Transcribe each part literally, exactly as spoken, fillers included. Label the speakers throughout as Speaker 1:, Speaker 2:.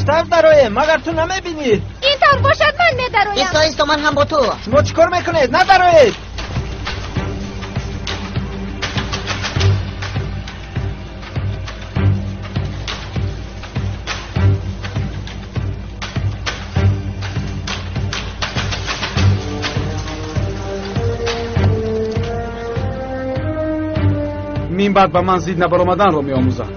Speaker 1: دختر درویم مگر تو نمیبینید؟
Speaker 2: اینطور باشد من میدرویم.
Speaker 3: ایستا ایستا من هم با تو.
Speaker 1: شما چیکار میکنید؟ ندروید.
Speaker 4: این بعد به من زید نبر آمدن رو می آموزم.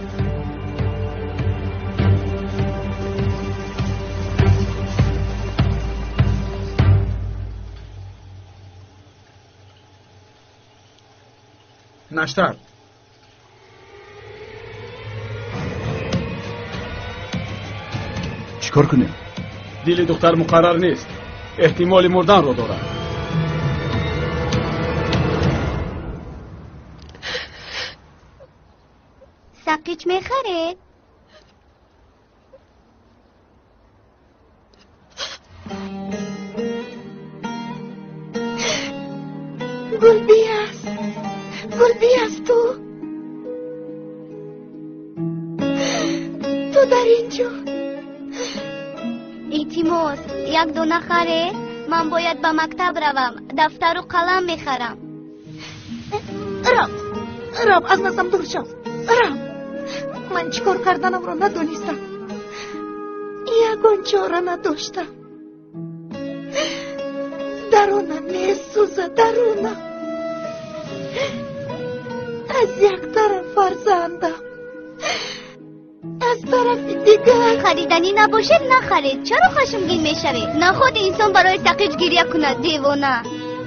Speaker 4: نشتر
Speaker 5: چیکار کنیم؟
Speaker 4: دل دختر مقرر نیست، احتمال مردن رو دارد.
Speaker 2: سقیچ میخرید؟
Speaker 6: گلبی است، گلبی است تو تو در اینجا.
Speaker 2: ایتیموس یک دو نخره؟ من باید به مکتب روم، دفتر و قلم میخرم.
Speaker 6: رام رام از نزم دور شو. رام من چیکار کردنم رو ندونستم، یگان چاره نداشتم. درونم میسوزه، درونم از یک طرف فرزندم، از طرف دیگر.
Speaker 2: خریدنی نباشد نخرید. چرا خشمگین میشوید؟ نه خود انسان برای سقیچ گریه کند دیوانه.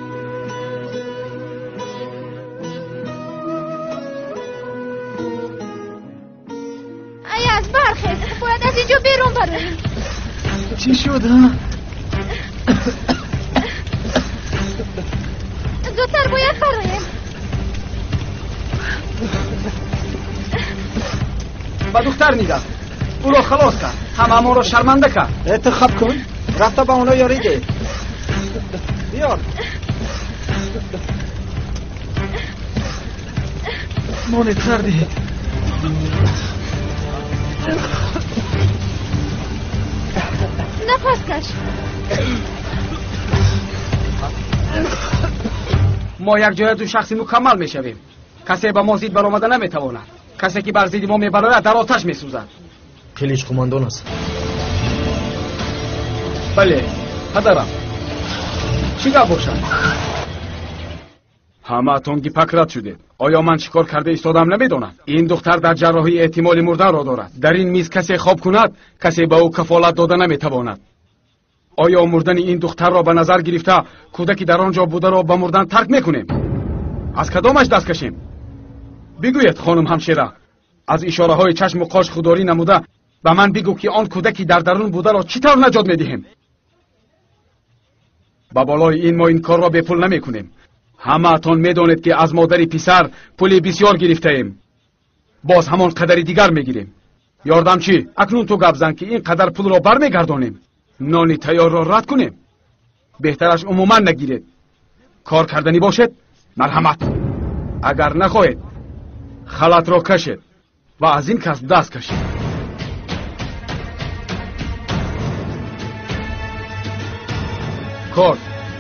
Speaker 2: از برخیز، باید از اینجا بیرون برویم.
Speaker 5: چی شد ها؟
Speaker 2: زودتر باید برویم.
Speaker 4: با دختر نیده او را خلاص کرد، همه ما را شرمنده کرد.
Speaker 1: انتخاب کن، رفته با اونا یاریده. بیار
Speaker 5: مانت کردی.
Speaker 2: نفس کش.
Speaker 4: ما یک جای دو شخصی مکمل میشویم. کسی به ما زید بر آمده نمیتواند. کسی که بر زید ما میبراید در آتش میسوزد.
Speaker 5: کلیچ قماندان است.
Speaker 4: بله پدرم. چی گپ باشد؟ همه تونگی پکرت شده. آیا من چیکار کرده ایستادم نمیدانم؟ این دختر در جراحی احتمال مردن را دارد. در این میز کسی خواب کند، کسی به او کفالت داده نمیتواند. آیا مردن این دختر را به نظر گرفته کودکی در آنجا بوده را به مردن ترک میکنیم؟ از کدامش دست کشیم؟ بگوید خانم همشیره، از اشاره های چشم و قاش خودداری نموده به من بگو که آن کودکی در درون بوده را چطور نجات میدهیم؟ با بالای این ما این کار را به پول نمیکنیم. همه تان میدانید که از مادر پسر پولی بسیار گرفته ایم. باز همان قدر دیگر میگیریم. یاردم چی؟ اکنون تو گپ زن که این قدر پول را برمیگردانیم. نانی تیار را رد کنیم. بهترش عموما نگیرید. کار کردنی باشد مرحمت، اگر نخواهید خلط را کشید و از این کس دست کشید. کار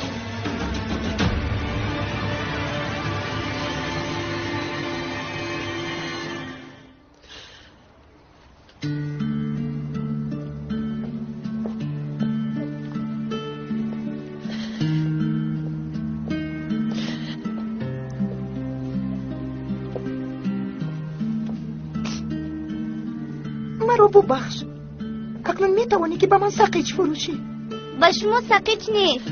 Speaker 6: مرا ببخش. اکنون میتوانی که به من سقیچ فروشی؟
Speaker 2: به شما سقیچ نیست.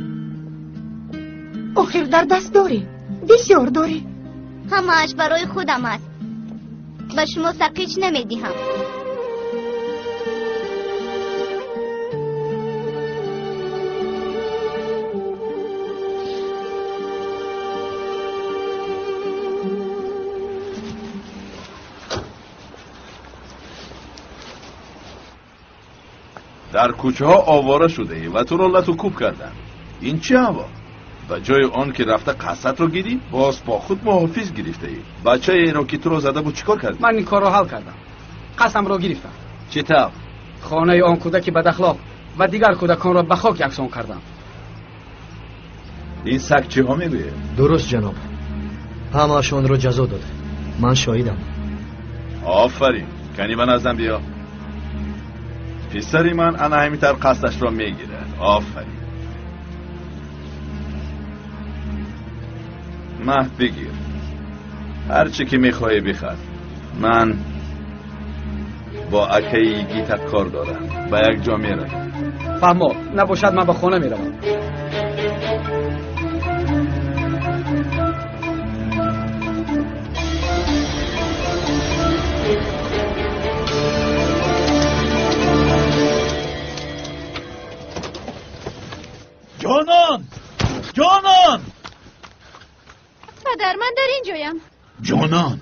Speaker 6: آخر در دست داری، بسیار داری.
Speaker 2: همه‌اش برای خودم است. به شما سقیچ نمیدهم.
Speaker 7: در کوچه ها آواره شده ای و تو را لتو کوب کردن. این چه هوا؟ و جای آن که رفته قصد رو گیری باز با خود محافظ گرفته ای. بچه ای را که تو را زده بود چیکار کردی؟
Speaker 4: من این کار را حل کردم. قسم را گرفتم.
Speaker 7: چطور؟
Speaker 4: خانه آن کودک بد اخلاق و دیگر کودکان را به خاک یکسان کردم.
Speaker 7: این سگ چی ها میگویه؟
Speaker 5: درست جناب، همه‌شان رو جزا داده. من شاهدم.
Speaker 7: آفرین، کنی به نظرم بیا. پسری من انا همیتر قصدش را میگیره. آفرین. مه بگیر، هر چی که میخوای بخر. من با اکهی گیتت کار دارم، با یک جا میرم.
Speaker 4: فهما نباشد من به خانه میروم.
Speaker 3: جانان، جانان،
Speaker 2: پدر من در اینجایم.
Speaker 3: جانان،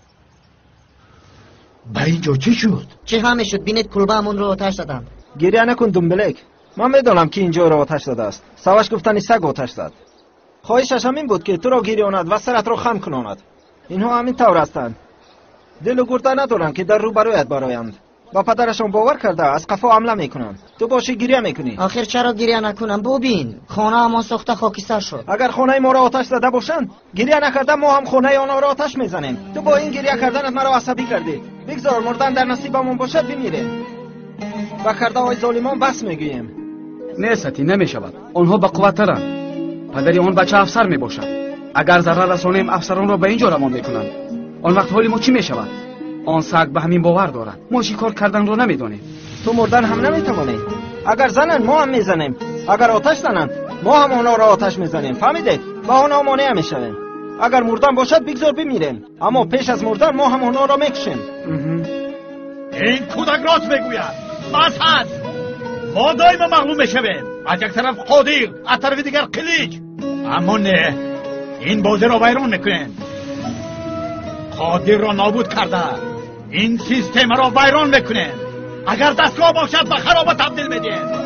Speaker 3: به اینجا چی شد؟
Speaker 6: چه همه شد؟ بینید کلبه‌مون رو آتش دادن.
Speaker 1: گریه نکن دنبلک. من میدونم که اینجا را آتش داده است. سواش گفتن سگ آتش داد. خواهشش همین بود که تو را گریاند و سرت را خم کناند. اینها همین طور هستند. دل و گرده ندارند که در روبرویت برایند. با پدرشان باور کرده از قفا حمله میکنند. تو باشی گریه میکنی.
Speaker 6: آخر چرا گریه نکنم؟ ببین خانه ما سوخته خاکستر شد.
Speaker 1: اگر خانه ما را آتش داده باشند گریه نکرده ما هم خانه آنها را آتش میزنیم. تو با این گریه کردنت مرا عصبی کردی. بگذار مردن در نصیبمون باشد بمیریم. و کرده های ظالمان بس میگوییم.
Speaker 4: نیستی نمیشود. آنها به قوت ترند. پدری آن بچه افسر میباشد. اگر ضرر رسانیم افسران را به اینجا روان میکنند. آن وقت حال ما چی میشود؟ آن سگ به همین باور دارد. ما شکار کردن رو نمیدونیم.
Speaker 1: تو مردن هم نمیتوانی. اگر زنن ما هم میزنیم. اگر آتش زنن ما هم آنها را آتش میزنیم. فهمیدید؟ با آنها مانع میشویم. اگر مردن باشد بگذار بمیریم. اما پیش از مردن ما هم آنها را میکشیم.
Speaker 3: این کودک راست میگوید. بس هست. ما دائما مغلوب میشویم. از یک طرف قادر، از طرف دیگر قلیج. اما نه، این بازی را ویران میکنیم. قادر را نابود کرده، این سیستم را ویران میکنیم. اگر دستگاه باشد به خرابه تبدیل میدیم.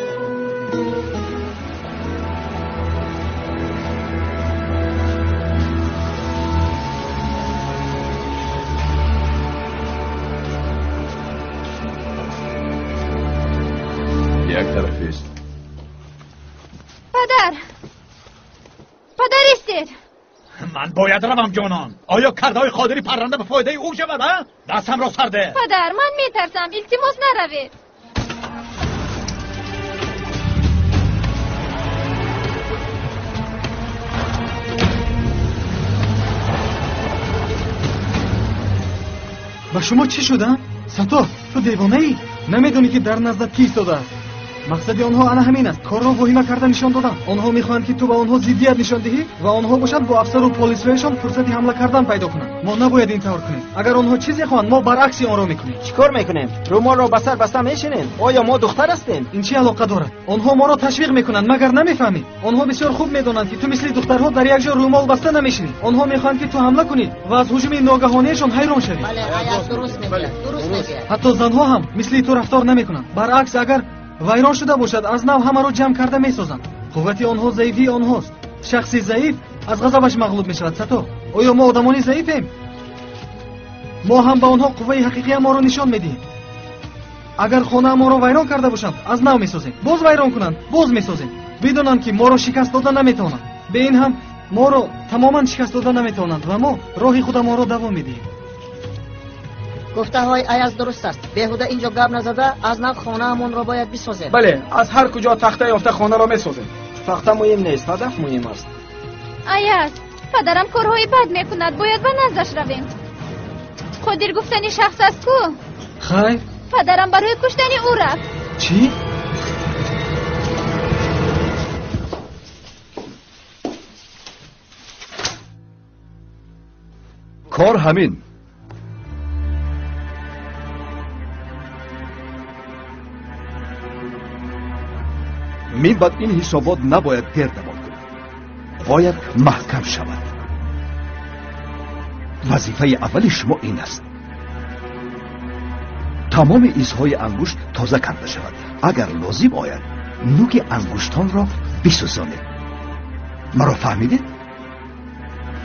Speaker 7: یک طرفی است.
Speaker 2: پدر پدر استید.
Speaker 3: من باید روم جانان. آیا کردهای قادری پرنده به فایده او شود؟ ها؟ دستم را سرده.
Speaker 2: پدر من میترسم. التماس نروید.
Speaker 5: با شما چی شده؟ ساتو، تو دیوانه ای؟ نمیدونی که در نزدت کی ایستاده است؟ مقصد آنها انا همین است. کار را واهمه کرده نشان دادن. آنها میخواهند که تو به آنها ضدیت نشان دهی و آنها باشد با افسر و پلیس رایشان فرصتی حمله کردن پیدا کنند. ما نباید این طور کنیم. اگر آنها چیزی خواهند ما برعکس آن را میکنیم.
Speaker 1: چیکار میکنیم؟ رو ما را بسر بسته میشینیم. آیا ما دختر هستیم؟
Speaker 5: این چه علاقه دارد؟ آنها ما را تشویق میکنند مگر نمیفهمی؟ آنها بسیار خوب میدونند که تو مثل دخترها در یک جا رومال بسته نمیشینی. آنها میخواهند که تو حمله کنی و از هجوم ناگهانیشان حیران شوی.
Speaker 6: بله، آیا درست میگه. درست میگه.
Speaker 5: حتی زنها هم مثل تو رفتار نمیکنند. برعکس اگر ویران شده باشد از نو همه رو جمع کرده میسازند. قوت آنها ضعیفی آنهاست. شخصی ضعیف از غضبش مغلوب میشود. ساتو، آیا ما آدمانی ضعیفیم؟ ما هم به آنها قوه حقیقی ما رو نشان میدیم. اگر خانه ما رو ویران کرده باشند از نو میسازیم. باز ویران کنند باز میسازیم. بدونند که ما رو شکست دادن نمیتوانند. به این هم ما رو تماما شکست دادن نمیتوانند و ما راه خود ما رو دوام میدیم.
Speaker 6: گفته های ایاز درست است. بهوده اینجا گپ نزده. از نو خانه همون را باید بسازیم.
Speaker 4: بله، از هر کجا تخته یافته خانه را میسازیم.
Speaker 1: تخته مهم نیست، هدف مهم است.
Speaker 2: ایاز پدرم کارهای بد میکند. باید به نزدش رویم. قادر گفتنی شخص است کو؟
Speaker 5: خیر.
Speaker 2: پدرم برای کشتن او رفت.
Speaker 5: چی؟
Speaker 8: کار همین. می بعد این حسابات نباید گردمان کنید. باید محکم شود. وظیفه اول شما این است. تمام ایزهای انگشت تازه کرده شود. اگر لازم آید نوک انگشتان را بسوزانید. مرا فهمیدید؟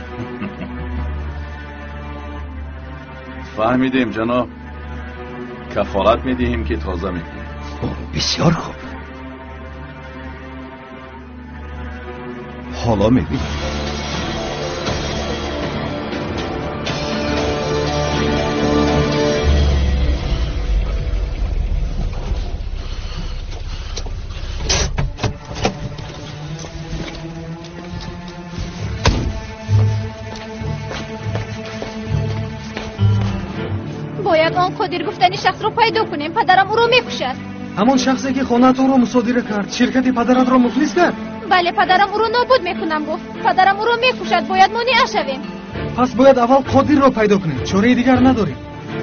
Speaker 7: فهمیدیم جناب. کفالت میدهیم که تازه میکنیم.
Speaker 8: بسیار خوب. حالا میبینیم.
Speaker 2: باید آن کدیر گفتنی شخص رو پیدا کنیم. پدرم او رو میکشد.
Speaker 5: همون شخصی که خانه تو رو مصادره کرد، شرکت پدرت رو مفلس کرد.
Speaker 2: بله، پدرم او رو نابود میکنم گفت. پدرم او رو میکشد. باید مانع شویم.
Speaker 5: پس باید اول قادر رو پیدا کنیم. چاره دیگر نداریم.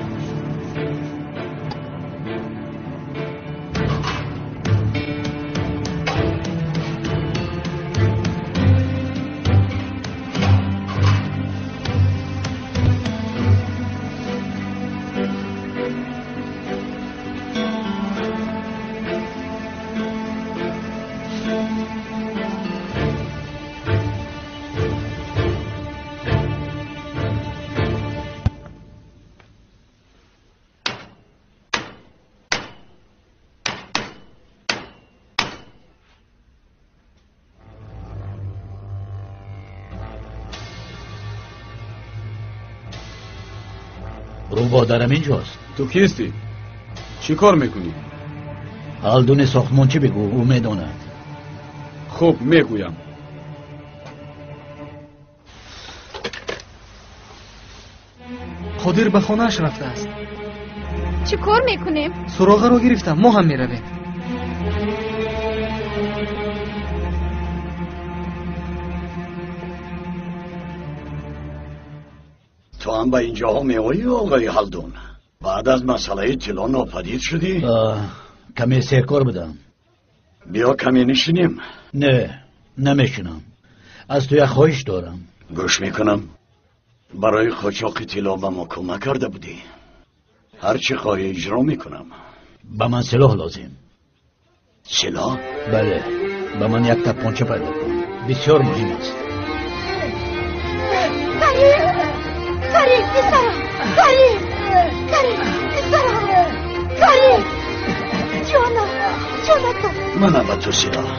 Speaker 9: رو بادرم اینجاست.
Speaker 4: تو کیستی؟ چی کار میکنی؟
Speaker 9: هالدون ساختمانچی بگو، او میداند.
Speaker 4: خوب میگویم.
Speaker 5: قادر به خانه‌اش رفته است.
Speaker 2: چی کار میکنیم؟
Speaker 5: سراغ رو گرفتم. ما هم میرویم.
Speaker 10: تو هم به اینجا می آیی آقای هالدون؟ بعد از مسئله طلا ناپدید شدی؟
Speaker 9: کمی سرکار بدم.
Speaker 10: بیا کمی نشینیم.
Speaker 9: نه نمیشینم. از تو یک خواهش دارم.
Speaker 10: گوش میکنم. برای قاچاق طلا به ما کمک کرده بودی. هر چی خواهی اجرا میکنم.
Speaker 9: به من سلاح لازم.
Speaker 10: سلاح؟
Speaker 9: بله، به من یک تپانچه پیدا کن. بسیار مهم است.
Speaker 6: کریم کریم پسرم، کریم کریم پسرم، کریم جانم جانم تو.
Speaker 10: منم به تو سلاح.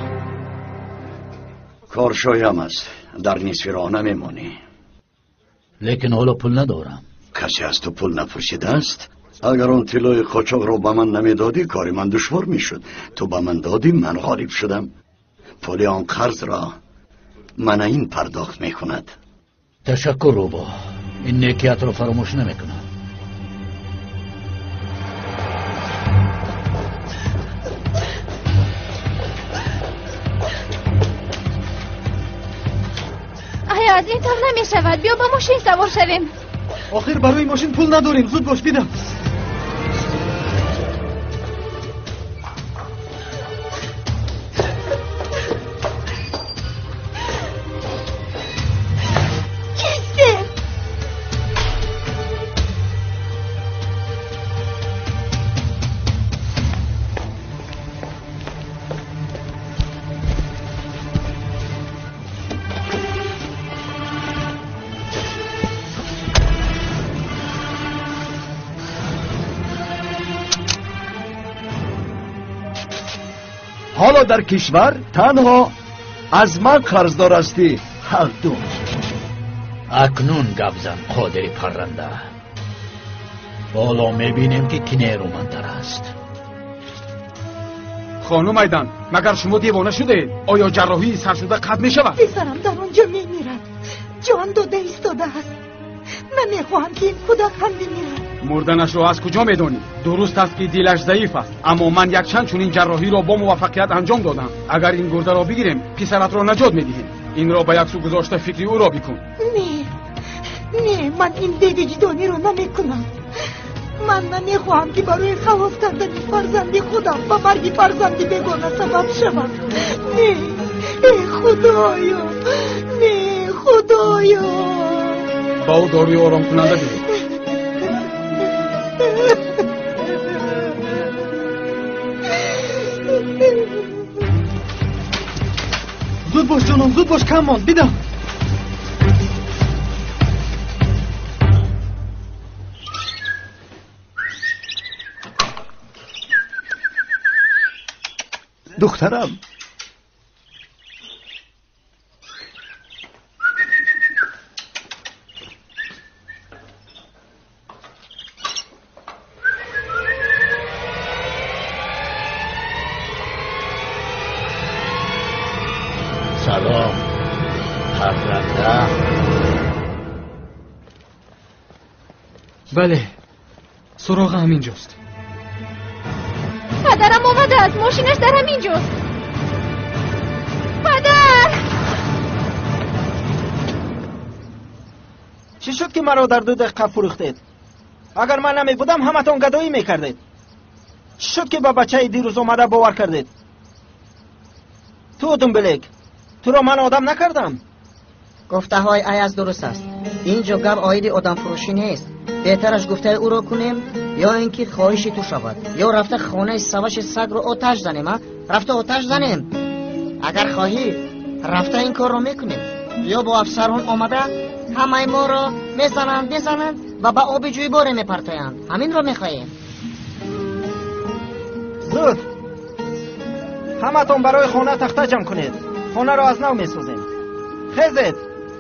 Speaker 10: کار شایم است. در نصف راه نمیمانی.
Speaker 9: لیکن حالا پول ندارم.
Speaker 10: کسی از تو پول نپرسیده است؟ اگر اون طلای قاچاق رو به من نمیدادی کاری من دشوار میشد. تو به من دادی، من غالب شدم. پول آن قرض را من این پرداخت میکند.
Speaker 9: تشکر روبا، این نیکیت رو فراموش نمیکنم.
Speaker 2: آیا از این طور نمی شود؟ بیا با ماشین سوار شویم.
Speaker 5: آخر برای ماشین پول نداریم. زود باش بیدم.
Speaker 8: حالا در کشور تنها از من قرضدار هستی هالدون.
Speaker 9: اکنون گبزن قادری پرنده. حالا میبینیم که کی نیرومندتر است.
Speaker 4: خانم ایدن، مگر شما دیوانه شده؟ آیا جراحی سر شده قد میشود؟
Speaker 6: پسرم در آنجا میمیرد. جان داده ایستاده است. نمیخواهم که این کودک هم بمیرد.
Speaker 4: مردنش رو از کجا میدانی؟ درست است که دیلش ضعیف است، اما من یک چند چون این جراحی را با موفقیت انجام دادم. اگر این گرده را بگیریم پسرت را نجات میدهیم. این را به یک سو گذاشته فکری او را بکن.
Speaker 6: نه نه، من این دیدجدانی را نمیکنم. من نمیخواهم که برای خلاص کردن فرزند خودم با مرگ فرزند بیگانه سبب شوم. نه ای خدایا، نه خدایا.
Speaker 4: با او داروی آرام کننده بده.
Speaker 5: زود باش جانم، زود باش، کم ماند. بیدم.
Speaker 8: پسرم.
Speaker 9: سلام پرنده.
Speaker 5: بله سراغ همینجاست.
Speaker 2: پدرم اومده است. ماشینش در همینجاست. پدر
Speaker 1: چی شد که مرا در دو دقیقه فروختید؟ اگر من نمی بودم همتون گدایی میکردید. چی شد که با بچه دیروز اومده باور کردید؟ تو دنبلک، تو را من آدم نکردم.
Speaker 11: گفته های ایاز درست است. اینجا گپ آید آدم فروشی نیست. بهترش گفته او را کنیم یا اینکه خواهشی تو شود، یا رفته خانه سوش سگ رو آتش زنیم. ها رفته آتش زنیم. اگر خواهی رفته این کار رو میکنیم، یا با افسران آمده همه ما را میزنند میزنند و با آب جوی باره میپرتایند. همین رو میخواهیم.
Speaker 1: زود همتون برای خانه تخته جمع کنید. خانه را از نو میسوزیم. خیزید.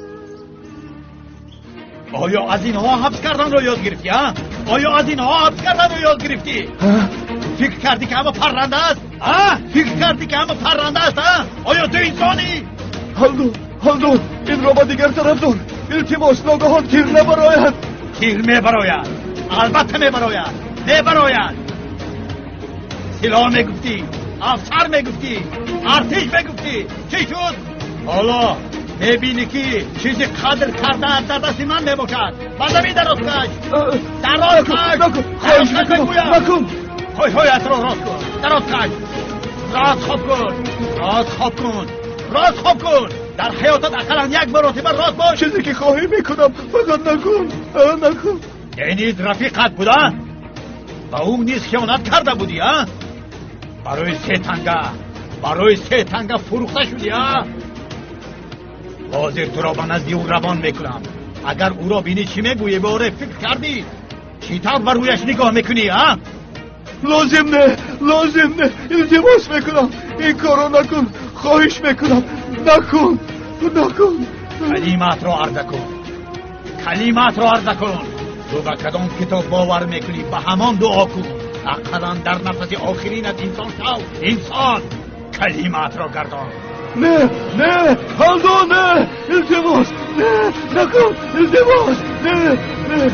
Speaker 3: آیا از اینها حبس کردن رو یاد گرفتی؟ ها؟ آیا از اینها حبس کردن رو یاد گرفتی؟ فکر کردی که همه پرنده است؟ ها؟ فکر کردی که همه پرنده است؟ ها؟ آیا تو انسانی؟
Speaker 8: هلدو هلدو این را با دیگر طرف دار. التماس ناگهان تیر نبراید.
Speaker 3: تیر میبراید. البته میبراید. میبراید. سلاح میگفتی، افسر میگفتی، ارتش میگفتی. چی شد؟ حالا میبینی که چیزی قدر کرده در دست من میباشد. بازمی دراز کش. دراز کش.
Speaker 8: خواهش میکنم نکن.
Speaker 3: های های اطراف راست کن. دراز کش. راست خواب کن. راست خواب کن. راست خواب کن. در حیاتت اقلا یک مرتبه راست باش.
Speaker 8: چیزی که خواهی میکنم فقط نکن. نکن.
Speaker 3: یعنی رفیقت بوده؟ با اون نیز خیانت کرده بودی؟ ها؟ برای سه تنگه برای سه تنگه فروخته شدی؟ ها؟ حاضر تو را به نزد او روان میکنم. اگر او را بینی چی میگویی باره فکر کردی؟ چی طور بر رویش نگاه میکنی؟ ها؟
Speaker 8: لازم نه لازم نه. التماس میکنم این کارو نکن. خواهش میکنم نکن نکن.
Speaker 3: کلمات را عرضه کن. کلمات را عرضه کن. تو به کدام کتاب باور میکنی به همان دعا کن. اقلا در نفس آخرینت انسان شو. انسان کلمات را گردان.
Speaker 8: نه نه هلدو نه. التماس نه نکن. التماس نه نه.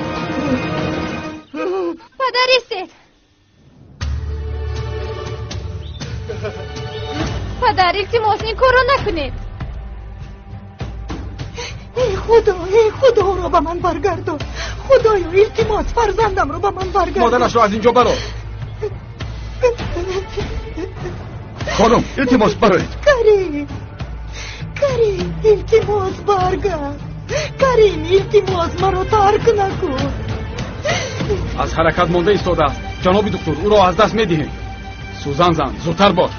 Speaker 2: پدر ایستید. پدر التماس این کار را نکنید.
Speaker 6: ای خدا ای خدا رو به من برگردان. خدایا التماس فرزندم رو به من برگردان.
Speaker 4: مادرش رو از اینجا برو.
Speaker 8: خانم التماس برایید.
Speaker 6: کریم کریم التماس برگرد. کریم التماس مرا ترک نکن.
Speaker 4: از حرکت مانده ایستاده است. جناب دکتر او را از دست میدهیم. سوزن زن زودتر باش.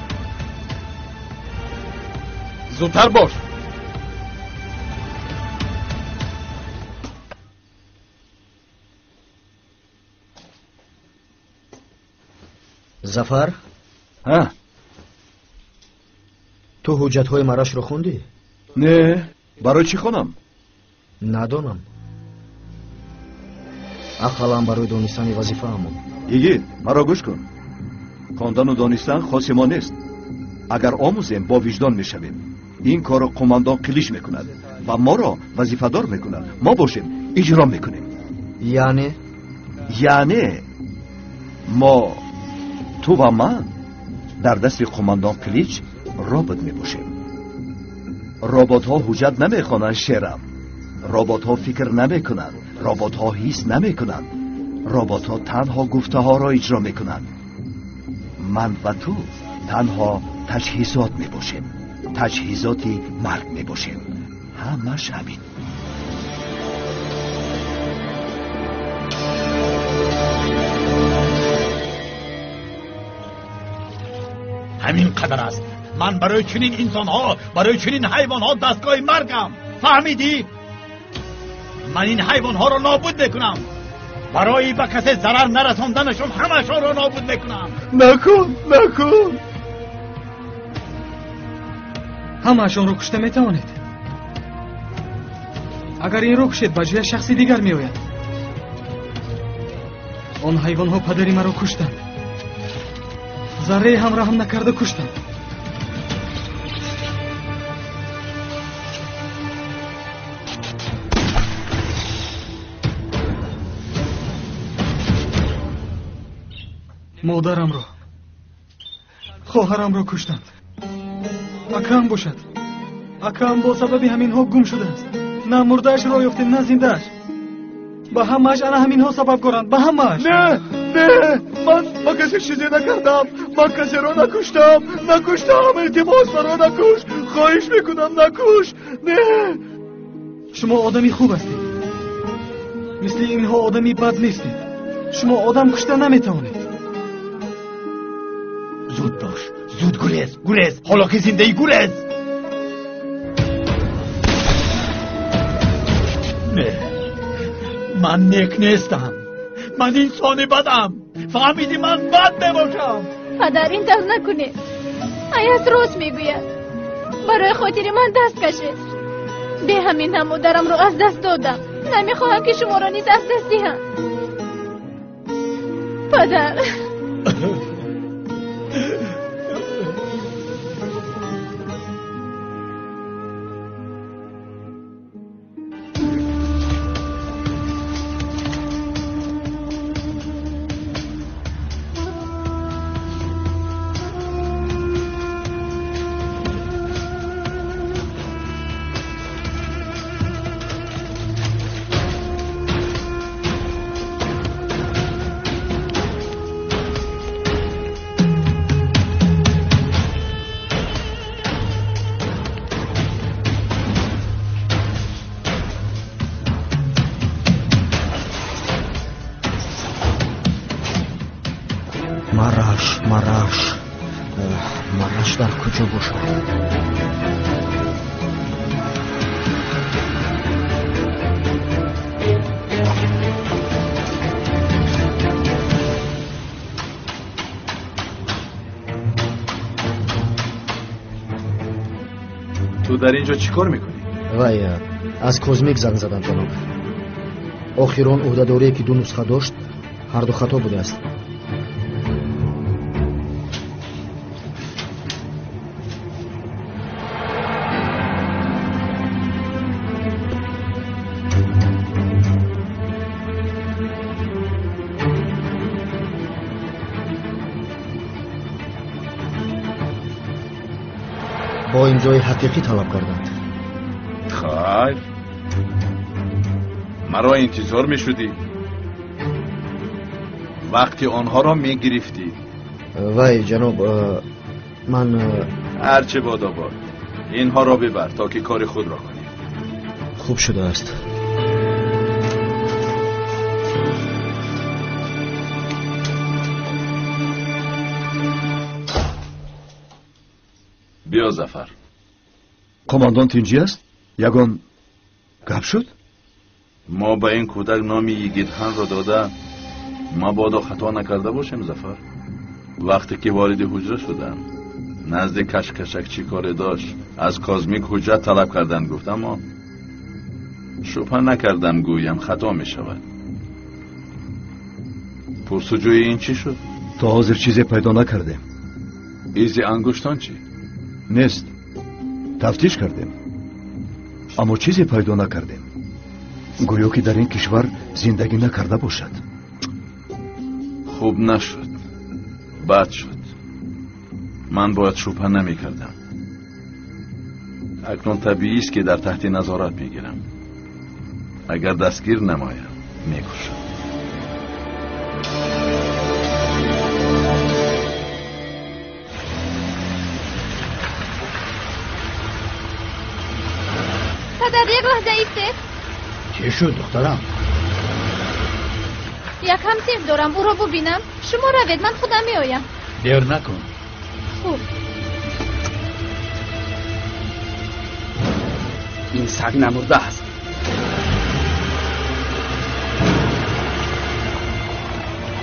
Speaker 4: زودتر باش.
Speaker 11: زفر
Speaker 8: ها
Speaker 11: تو حجت های مراش رو خوندی؟
Speaker 8: نه برای چی خونم؟
Speaker 11: ندانم. اقلا برای دانستن وظیفه همون.
Speaker 8: ایگی مرا گوش کن. خواندن و دانستن خاص ما نیست. اگر آموزیم با وجدان میشویم. این کارو قماندان قلیش میکند و ما را وظیفه دار میکند. ما باشیم اجرا میکنیم.
Speaker 11: یعنی؟
Speaker 8: یعنی ما تو و من در دست قماندان قلیچ رابط میباشیم. رابط ها حجت نمیخوانند شعرم. رابط ها فکر نمیکنند. رابط ها حس نمیکنند. رابط ها تنها گفته ها را اجرا میکنند. من و تو تنها تجهیزات میباشیم. تجهیزاتی مرگ میباشیم. همش همین.
Speaker 3: همین قدر است. من برای چنین انسان ها، برای چنین حیوان ها دستگاه مرگم. فهمیدی؟ من این حیوان ها را نابود میکنم. برای به کسی ضرر نرساندنشون همشون را نابود میکنم.
Speaker 8: نکن نکن.
Speaker 5: ҳамаашонро кушта метавонед. агар инро кушед ба ҷояш шахси дигар меояд. он ҳайвонҳо падари маро куштанд. зарраи ҳам раҳм накарда куштанд. модарамро, хоҳарамро куштанд. акам бошад. акам бо сабаби ҳаминҳо гум шудааст. на мурдааш ро ёфтем, на зиндааш. ба ҳамааш ана ҳаминҳо сабабгоранд, ба ҳамааш.
Speaker 3: не не ман ба касе чизе накардам. ман касеро накуштам. накуштам. илтимос маро накуш. хоҳиш мекунам накуш. не.
Speaker 5: шумо одами хуб ҳастед. мисли инҳо одами бад нестед. шумо одам кушта наметавонед.
Speaker 3: زود باش زود گریز گریز حالا که زندگی گریز. نه من نیک نیستم. من انسان بدم. فهمیدی من بد نباشم.
Speaker 2: پدر این دست نکنه. ایاز راست میگوید. برای خاطر من دست کشه. به همین هم مادرم رو از دست دادم. نمیخواهم که شما را نیز از دست دهم. پدر
Speaker 1: мараш мараш мараш дар куҷо бошад?
Speaker 7: تو در اینجا چیکار میکنی؟
Speaker 9: وای از کوزمیک زنگ زدم جناب. آخران عهده‌داری که دو نسخه داشت هر دو خطا بوده است. با امضای حقیقی طلب کردند.
Speaker 7: خیر مرا انتظار می شدی. وقتی آنها را می گرفتی.
Speaker 9: وای جناب من
Speaker 7: هرچه باد آباد اینها را ببر تا که کار خود را کنی.
Speaker 9: خوب شده است.
Speaker 7: بیا ظفر.
Speaker 8: قماندانت اینجا است؟ یگان گپ شد؟
Speaker 7: ما به این کودک نام یگیدخان را داده مبادا خطا نکرده باشیم ظفر. وقتی که وارد حجره شدن نزد کشکشک چی کار داشت از کازمیک حجت طلب کردن. گفتم ما شبه نکردم گویم خطا می شود. پرسجوی این چی شد؟
Speaker 8: تا حاضر چیزی پیدا نکردیم.
Speaker 7: ایزی انگشتان چی؟
Speaker 8: نیست. تفتیش کردیم اما چیزی پیدا نکردیم. گویا که در این کشور زندگی نکرده باشد.
Speaker 7: خوب نشد. بد شد. من باید شبه نمی کردم. اکنون طبیعی است که در تحت نظارت می گیرم. اگر دستگیر نمایم می کشم.
Speaker 2: پدر یک لحظه ایستید.
Speaker 9: چی شد دخترم؟
Speaker 2: یک همسر دارم او را ببینم. شما روید من خودم می آیم.
Speaker 9: دیر نکن.
Speaker 2: خوب.
Speaker 4: این سگ نمرده است.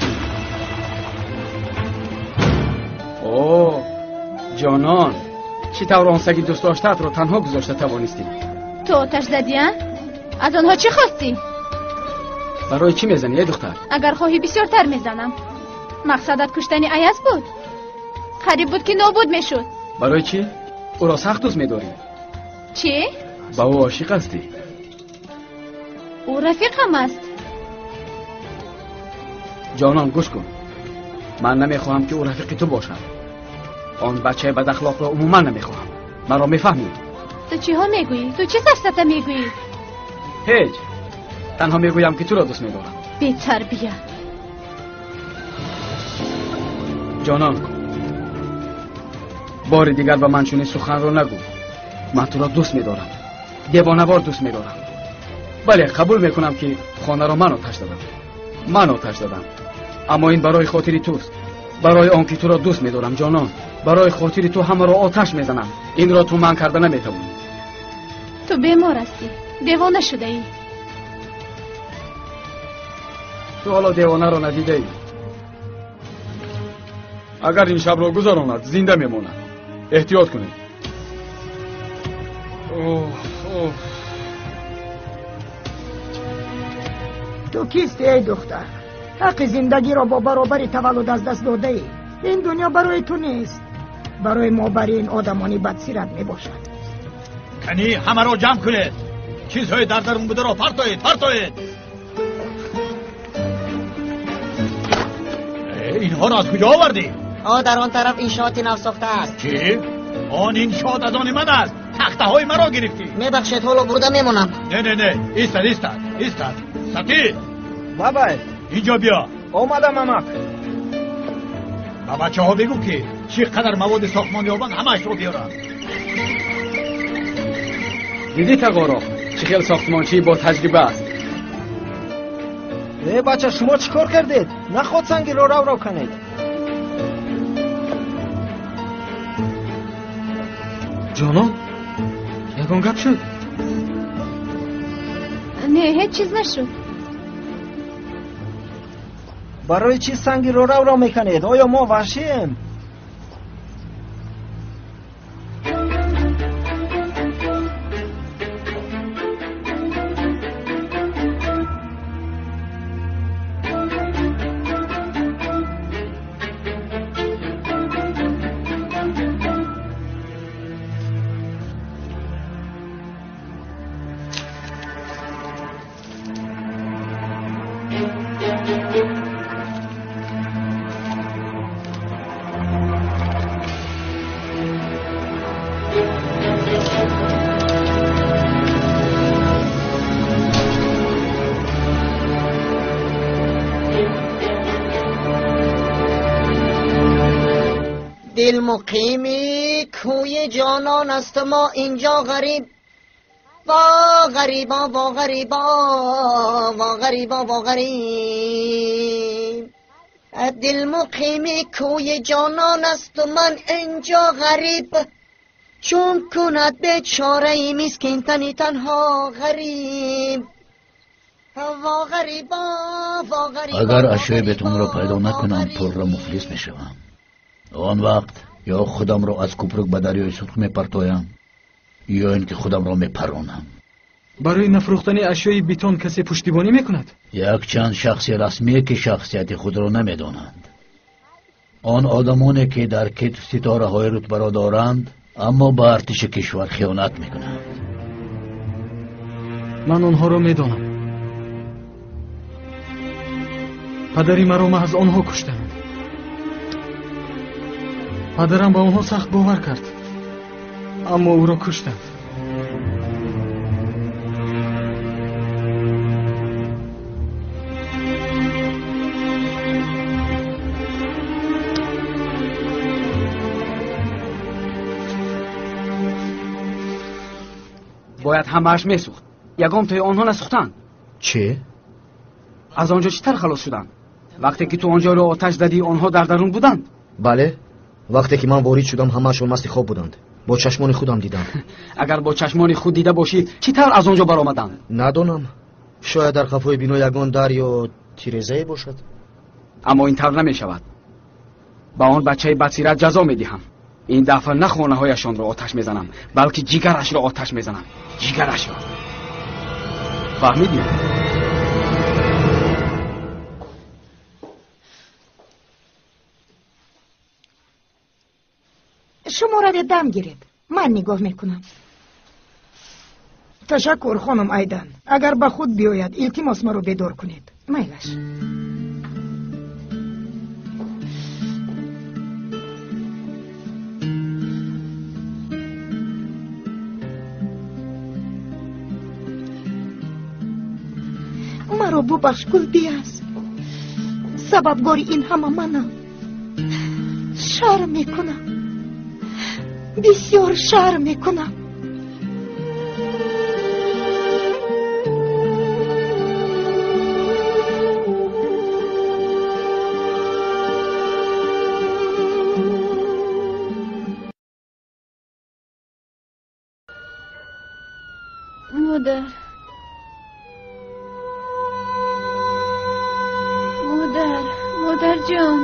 Speaker 4: اوه جانان چی طور آن سگی دوست داشتت رو تنها گذاشته توانستی؟
Speaker 2: تو آتش زدی ها؟ از آنها چی خواستی؟
Speaker 4: برای چی میزنی ای دختر؟
Speaker 2: اگر خواهی بسیارتر میزنم. مقصدت کشتن ایاز بود؟ قریب بود که نابود میشد.
Speaker 4: برای چی؟ او را سخت دوست میداری؟
Speaker 2: چی؟
Speaker 4: با او عاشق هستی؟
Speaker 2: او رفیقم است.
Speaker 4: جانان گوش کن، من نمیخواهم که او رفیق تو باشد. آن بچه بد اخلاق را عموما نمیخواهم. مرا میفهمی؟
Speaker 2: تو چی ها میگویی؟ تو چه سفسطه میگویی؟
Speaker 4: هیچ، تنها میگویم که تو را دوست میدارم.
Speaker 2: بی تربیه.
Speaker 4: جانان بار دیگر به من چنین سخن را نگو. من تو را دوست میدارم، دیوانه‌وار دوست میدارم. بله قبول میکنم که خانه را من آتش دادم، من آتش دادم، اما این برای خاطر توست، برای آنکه تو را دوست میدارم. جانان برای خاطر تو همه را آتش میزنم. این را تو من کرده نمیتوانی.
Speaker 2: تو بیمار هستی، دیوانه شده ای.
Speaker 4: تو حالا دیوانه را ندیده ای. اگر این شب را گذراند زنده میماند. احتیاط کنید. اوه اوه.
Speaker 6: تو کیستی ای دختر؟ حق زندگی را با برابر تولد از دست داده ای. این دنیا برای تو نیست، برای ما برای این آدمانی بدسیرت می باشد.
Speaker 3: کنی همه را جمع کنید، چیزهای در درون بوده را پرتایید پرتایید. اینها را از کجا آوردی؟
Speaker 11: آه در آن طرف انشاءات نو ساخته است.
Speaker 3: چی؟ آن انشاءات از آن من است. تخته های مرا گرفتی.
Speaker 11: میبخشید حالا برده میمونم.
Speaker 3: نه نه نه ایستد ایستد ایستد. ستی
Speaker 1: بابا
Speaker 3: اینجا بیا.
Speaker 1: اومدم امک.
Speaker 3: با بچه ها بگو که چقدر مواد ساختمانی آبند همه‌اش رو بیارن.
Speaker 4: دیدی تقارا چه خیلی ساختمانچی با تجربه است.
Speaker 1: ای بچه شما چیکار کردید؟ نه خود سنگی رو رو رو کنید.
Speaker 5: جانان یکان گپ شد؟
Speaker 2: نه هیچ چیز نشد.
Speaker 1: برای چی سنگی رو رو رو میکنید؟ آیا ما وحشیم؟
Speaker 11: دل مقیمی کوی جانان است ما اینجا غریب. وا غریبا وا غریبا وا غریبا وا غریب. دل مقیمی کوی جانان است من اینجا غریب. چون کند بیچاره ای مسکین تنی تنها غریب. وا غریبا وا غریبا.
Speaker 12: اگر اشیاء بتون را پیدا نکنم پر را مفلس میشوم. آن وقت یا خودم را از کوپرک به دریای سرخ میپرتایم یا اینکه خودم را میپرانم.
Speaker 5: برای نفروختن اشیای بیتون کسی پشتیبانی میکند؟
Speaker 12: یک چند شخص رسمی که شخصیت خود را نمیدانند. آن آدمانی که در کتف ستاره های رتبه را دارند اما به ارتش کشور خیانت میکنند.
Speaker 5: من آنها را میدانم. پدری مرا محض آنها کشتند. پدرم با آنها سخت باور کرد اما او را کشتند.
Speaker 4: باید همه‌اش میسوخت. یگام توی آنها نسوختند.
Speaker 9: چه؟
Speaker 4: از آنجا چطور خلاص شدند؟ وقتی که تو آنجا رو آتش زدی آنها در درون بودند؟
Speaker 9: بله، وقتی که من وارد شدم همه‌شون مست خواب بودند. با چشمان خودم دیدم.
Speaker 4: اگر با چشمان خود دیده باشی چطور از آنجا برآمدند؟
Speaker 9: ندانم، شاید در قفای بینو یگان در یا تیرزه باشد.
Speaker 4: اما این طور نمی شود. با آن بچه بصیرت جزا می دهم. این دفعه نه خانه هایشان را آتش میزنم بلکه جیگرش را آتش میزنم. جیگرش را. فهمیدی؟
Speaker 6: شما را دم گیرید. من نگاه میکنم. تشکر خانم ایدن. اگر به خود بیاید التماس ما رو بیدار کنید. میلش. مرا ببخش گلبیاز. سببگاری این همه منم. شرم میکنم. بسیار شرم میکنم.
Speaker 2: مادر مادر مادر جان.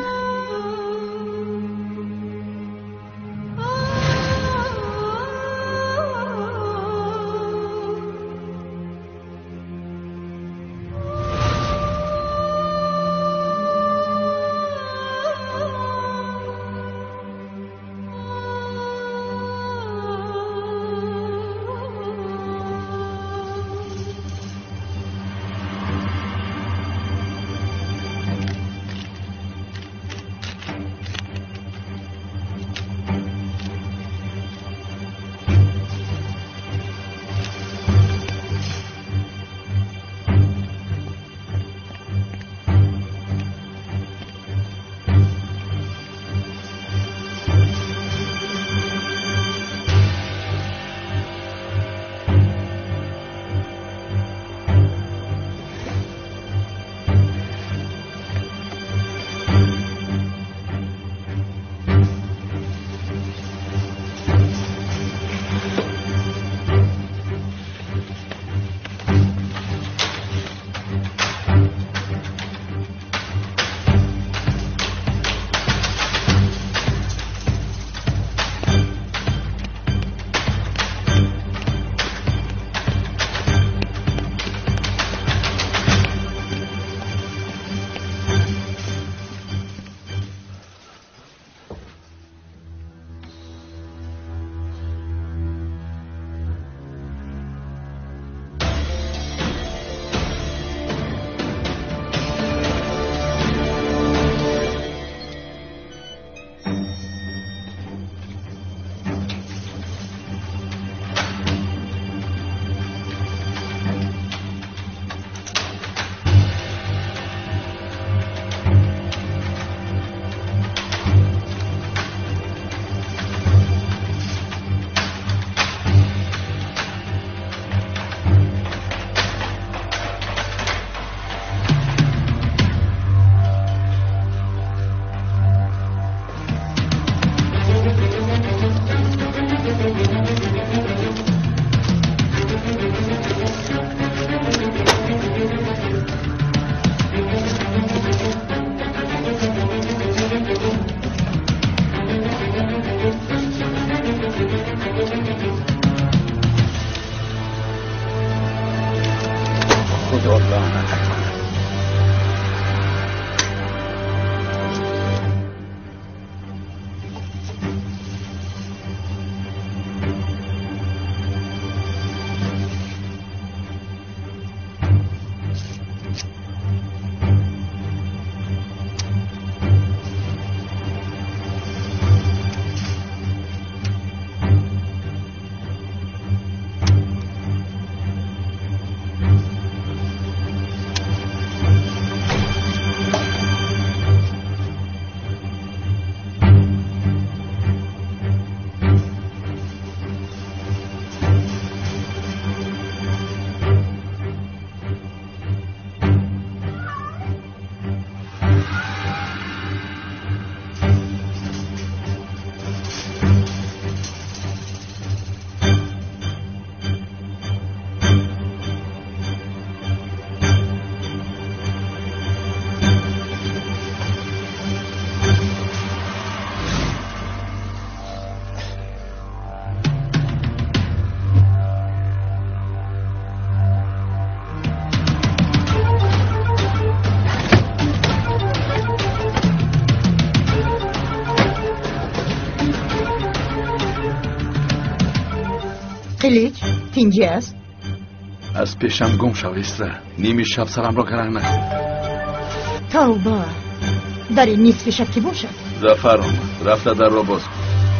Speaker 6: قلیچ تینجی است؟
Speaker 7: از پیشم گم شو استرا. نیمی شب سرم را گرنگ نکن.
Speaker 6: توبه، در این نصف شب کی باشد؟
Speaker 7: ظفر آمد. رفته در را باز کن.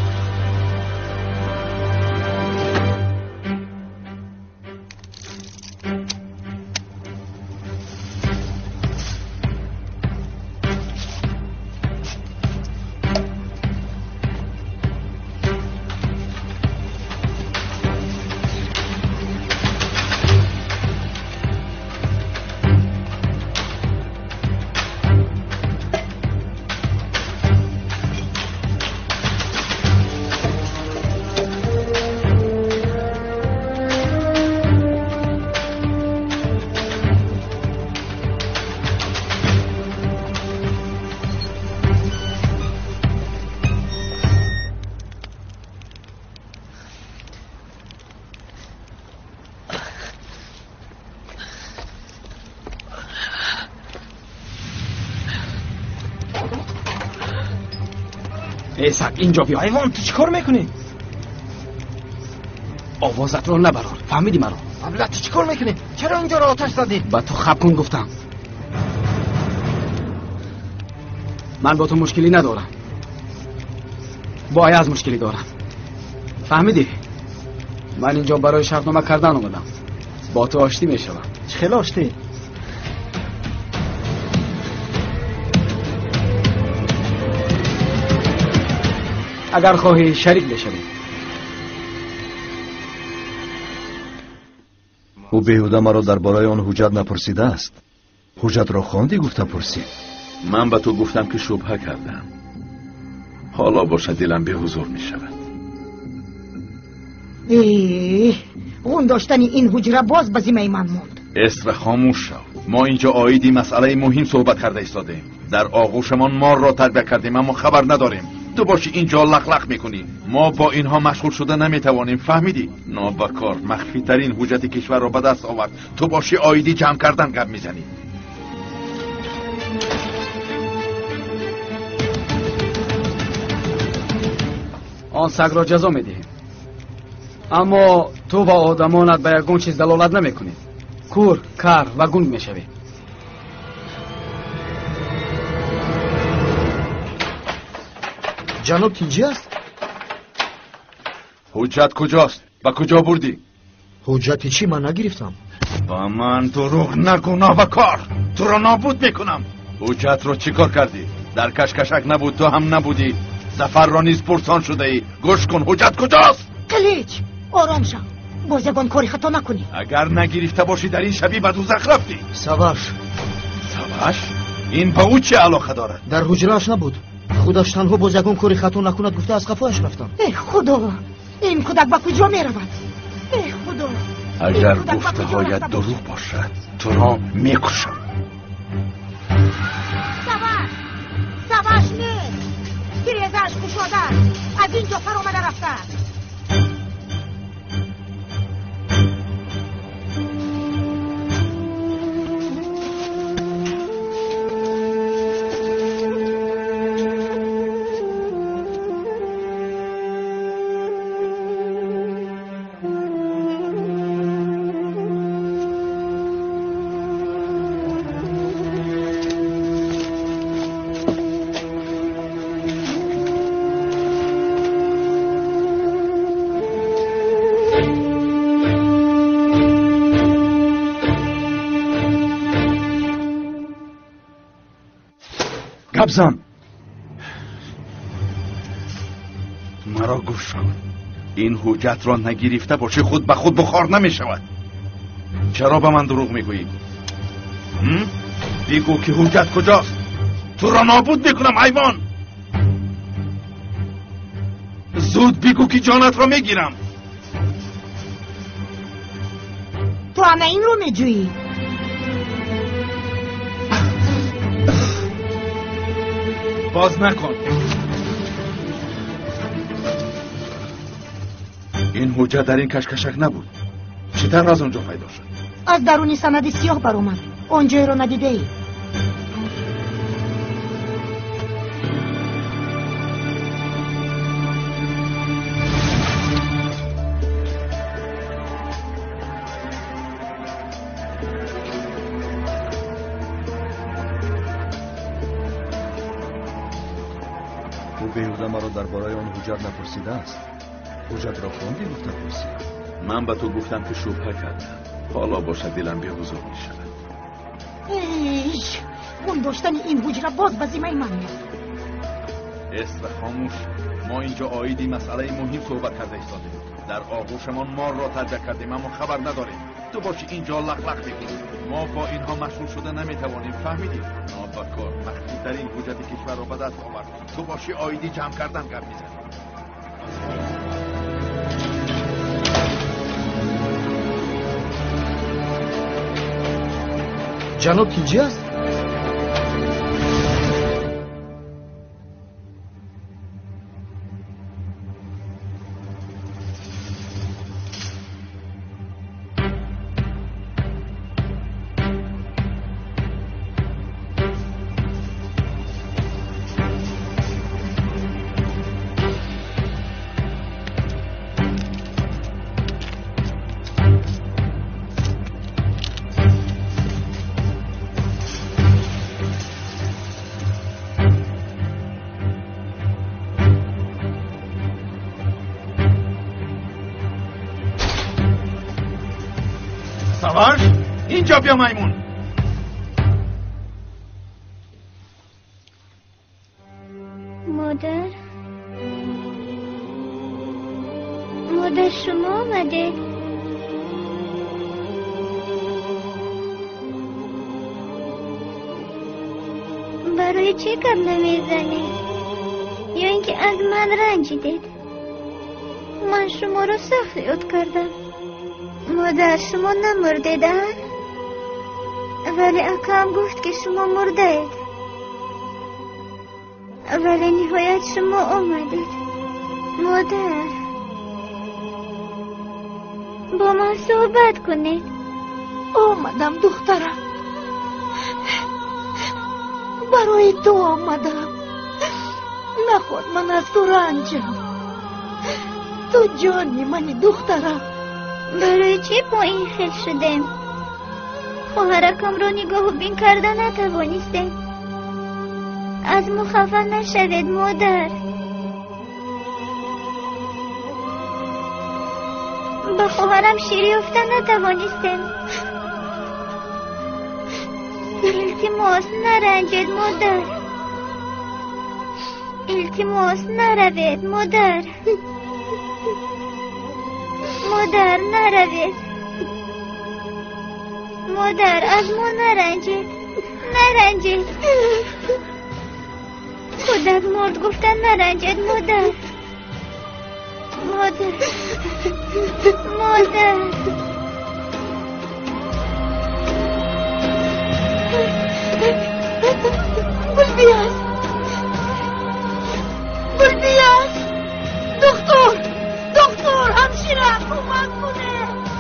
Speaker 4: ایسک اینجا بیا.
Speaker 1: ایوان تو چیکار میکنی؟
Speaker 4: آوازت رو نبرار. فهمیدی مرا؟
Speaker 1: ابله تو چیکار میکنی؟ چرا اینجا رو آتش زدی؟
Speaker 4: با تو خب کن گفتم. من با تو مشکلی ندارم. با ایاز مشکلی دارم. فهمیدی؟ من اینجا برای شرطنامه کردن اومدم. با تو آشتی میشوم.
Speaker 1: چه خیلی آشتی؟
Speaker 4: اگر خواهی شریک بشوی.
Speaker 8: او بیهوده مرا درباره آن حجت نپرسیده است. حجت را خواندی گفته پرسید.
Speaker 7: من به تو گفتم که شبهه کردم. حالا باشه دلم به حضور می شود.
Speaker 6: ایه اون داشتن این حجره باز به ذمه من موند.
Speaker 7: استر خاموش شو. ما اینجا آیدی مسئله مهم صحبت کرده ایستادیم. در آغوشمان مار را تربیه کردیم اما خبر نداریم. تو باشی اینجا لق لق میکنی. ما با اینها مشغول شده نمیتوانیم. فهمیدی؟ نابکار مخفی ترین حجت کشور را به دست آورد. تو باشی آیدی جمع کردن گپ میزنی.
Speaker 4: آن سگ را جزا میدهیم. اما تو و آدمانت به یگون چیز دلالت نمیکنی. کور، کر و گنگ میشوی.
Speaker 9: جناب تینجی است؟
Speaker 7: حجت کجاست؟ به کجا بردی؟
Speaker 9: حجتی چی؟ من نگرفتم.
Speaker 7: با من دروغ نگو نابکار. تو را نابود میکنم. حجت رو چی کار کردی؟ در کشکشک نبود تو هم نبودی. ظفر را نیز پرسان شده ای. گوش کن حجت کجاست؟
Speaker 6: قلیچ آرام شو. بازگان کاری خطا نکنی.
Speaker 7: اگر نگرفته باشی در این شبی به دوزخ رفتی.
Speaker 9: سواش
Speaker 7: سواش؟ این با او چه علاقه دارد؟
Speaker 9: در حجره‌اش نبود. خودش تنها بازگان کاری خطا نکند گفته از قفایش رفتم.
Speaker 6: ای خدا این کودک به کجا میرود؟ ای خدا
Speaker 7: اگر گفته هایت دروغ باشد تو را میکشم.
Speaker 6: سواش سواش نیست. گریزش گشاده از اینجا فر آمده رفته.
Speaker 8: گبزن
Speaker 7: مرا گوش کن. این حجت را نگرفته باشی خود به خود بخار نمی شود. چرا به من دروغ میگویی؟ بگو که حجت کجاست؟ تو را نابود میکنم حیوان. زود بگو که جانت را میگیرم.
Speaker 6: تو همه این رو میجویی؟
Speaker 7: باز نکن. این حجت در این کشکشک نبود. چطور از اونجا پیدا شد؟
Speaker 6: از درونی سند سیاه بر اومد. اونجا رو ندیده ای؟
Speaker 8: دیروزه مرا درباره آن حجت نپرسیده است. حجت را خواندی دختر پرسید؟
Speaker 7: من به تو گفتم که شبهه کردم. حالا باشه دلم بی‌حضور می شود.
Speaker 6: ایش اون داشتن این حجره باز به ذمه من نیست.
Speaker 7: است خاموش. ما اینجا آیدی مسئله مهم صحبت کرده ایستادیم. در آغوشمان مار را ترجه کردیم اما خبر نداریم. تو باشی اینجا لق لق بگی. ما با اینها مشغول شده نمیتوانیم. فهمیدی؟ نابکار مخفی در این حجت کشور را به دست آورد. تو باشی آیدی جمع کردن گپ میزنی.
Speaker 9: جناب کیجی است؟
Speaker 7: سواش اینجا بیا میمون.
Speaker 2: مادر مادر شما آمده. برای چی کم نمیزنید؟ یا اینکه از من رنجیدید؟ من شما رو سخت یاد کردم. مادر شما نمردیدن؟ ولی اکام گفت که شما مرده اید. ولی نهایت شما آمدید. مادر با من صحبت کنید.
Speaker 6: آمدم دخترم، برای تو آمدم. نخواد من از تو رنجم. تو جانی منی دخترم.
Speaker 2: برای چی پایین خیل شدیم؟ خواهرکم رو نگاه و بین کرده نتوانستیم. از ما خفه نشوید مادر. با خواهرم شیری افته نتوانستیم. التماس نرنجید مادر. التماس نروید مادر. مادر نروید. مادر از ما نرنجید. نرنجید. کودک مرد گفتن نرنجید مادر. مادر مادر
Speaker 6: بلبیاز بلبیاز دکتر دکتر همشیره کمک کنه.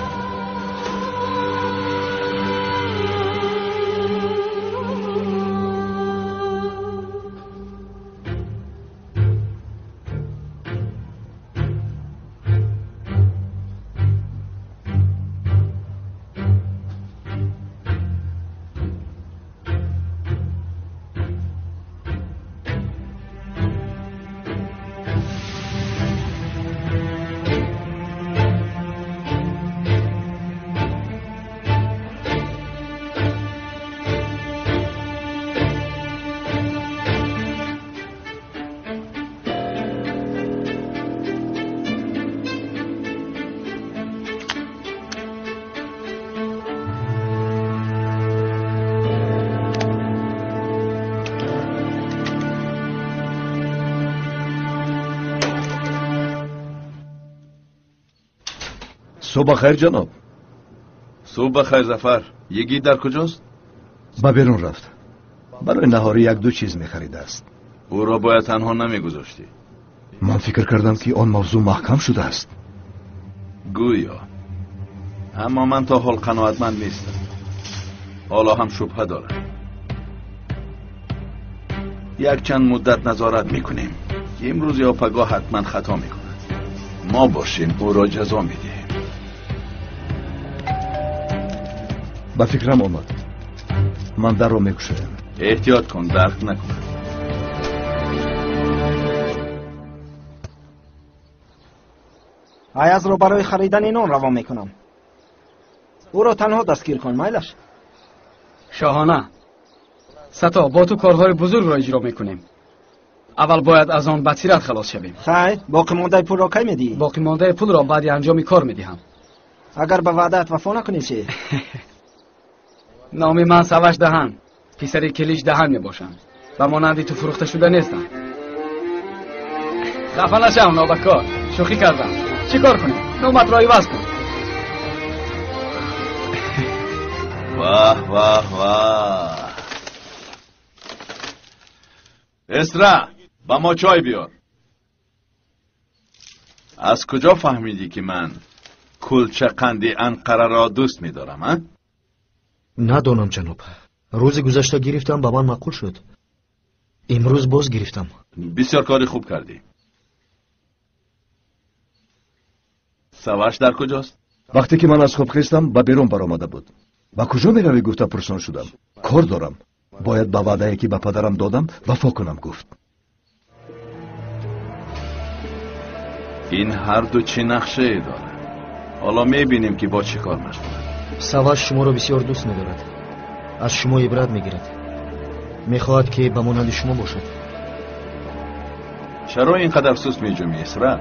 Speaker 8: صبح خیر جناب.
Speaker 7: صبح خیر ظفر. یگی در کجاست؟
Speaker 8: با بیرون رفت. برای نهاری یک دو چیز می‌خریده است.
Speaker 7: او را باید تنها نمیگذاشتی.
Speaker 8: من فکر کردم که آن موضوع محکم شده است.
Speaker 7: گویا. اما من تا حال قناعتمند نیستم. حالا هم شبهه دارم. یک چند مدت نظارت میکنیم. امروز یا پگاه حتما خطا میکند. ما باشیم او را جزا میدیم.
Speaker 8: با فکرم آمد. من در را میکشم.
Speaker 7: احتیاط کن درک نکن.
Speaker 1: ایاز رو برای خریدن نان روان میکنم. او را تنها دستگیر کن مایلش.
Speaker 4: شاهانه ستا با تو کارهای بزرگ را اجرا میکنیم. اول باید از آن بصیرت خلاص شویم.
Speaker 1: خیر، باقی مانده پول را کی میدی؟
Speaker 4: باقی مانده پول را بعد انجام کار میدهم.
Speaker 1: اگر به وعدت وفا نکنی چی؟
Speaker 4: نام من سواش دهن، پسر کلیج دهن میباشم. و مانندی تو فروخته شده نیستم. خفه نشم نابکار، شوخی کردم. چی کار کنیم؟ نومت را عوض کن.
Speaker 7: واه واه واه. اسرا با ما چای بیار. از کجا فهمیدی که من کلچه قندی انقره را دوست می‌دارم؟
Speaker 9: ندانم جناب. روز گذشته گرفتم با من معقول شد. امروز باز گرفتم.
Speaker 7: بسیار کاری خوب کردی. سواش در کجاست؟
Speaker 8: وقتی که من از خواب خیستم به بیرون برآمده بود. با کجا میروی گفته پرسان شدم. کار دارم. باید به وعده‌ای که به پدرم دادم وفا کنم گفت.
Speaker 7: این هر دو چه نقشه ای داره. حالا میبینیم که با چه کار مشغوله.
Speaker 9: سواش شما را بسیار دوست می‌دارد. از شما عبرت می‌گیرد. می‌خواهد که به مانند شما باشد.
Speaker 7: چرا اینقدر سست می‌جومی اسرا؟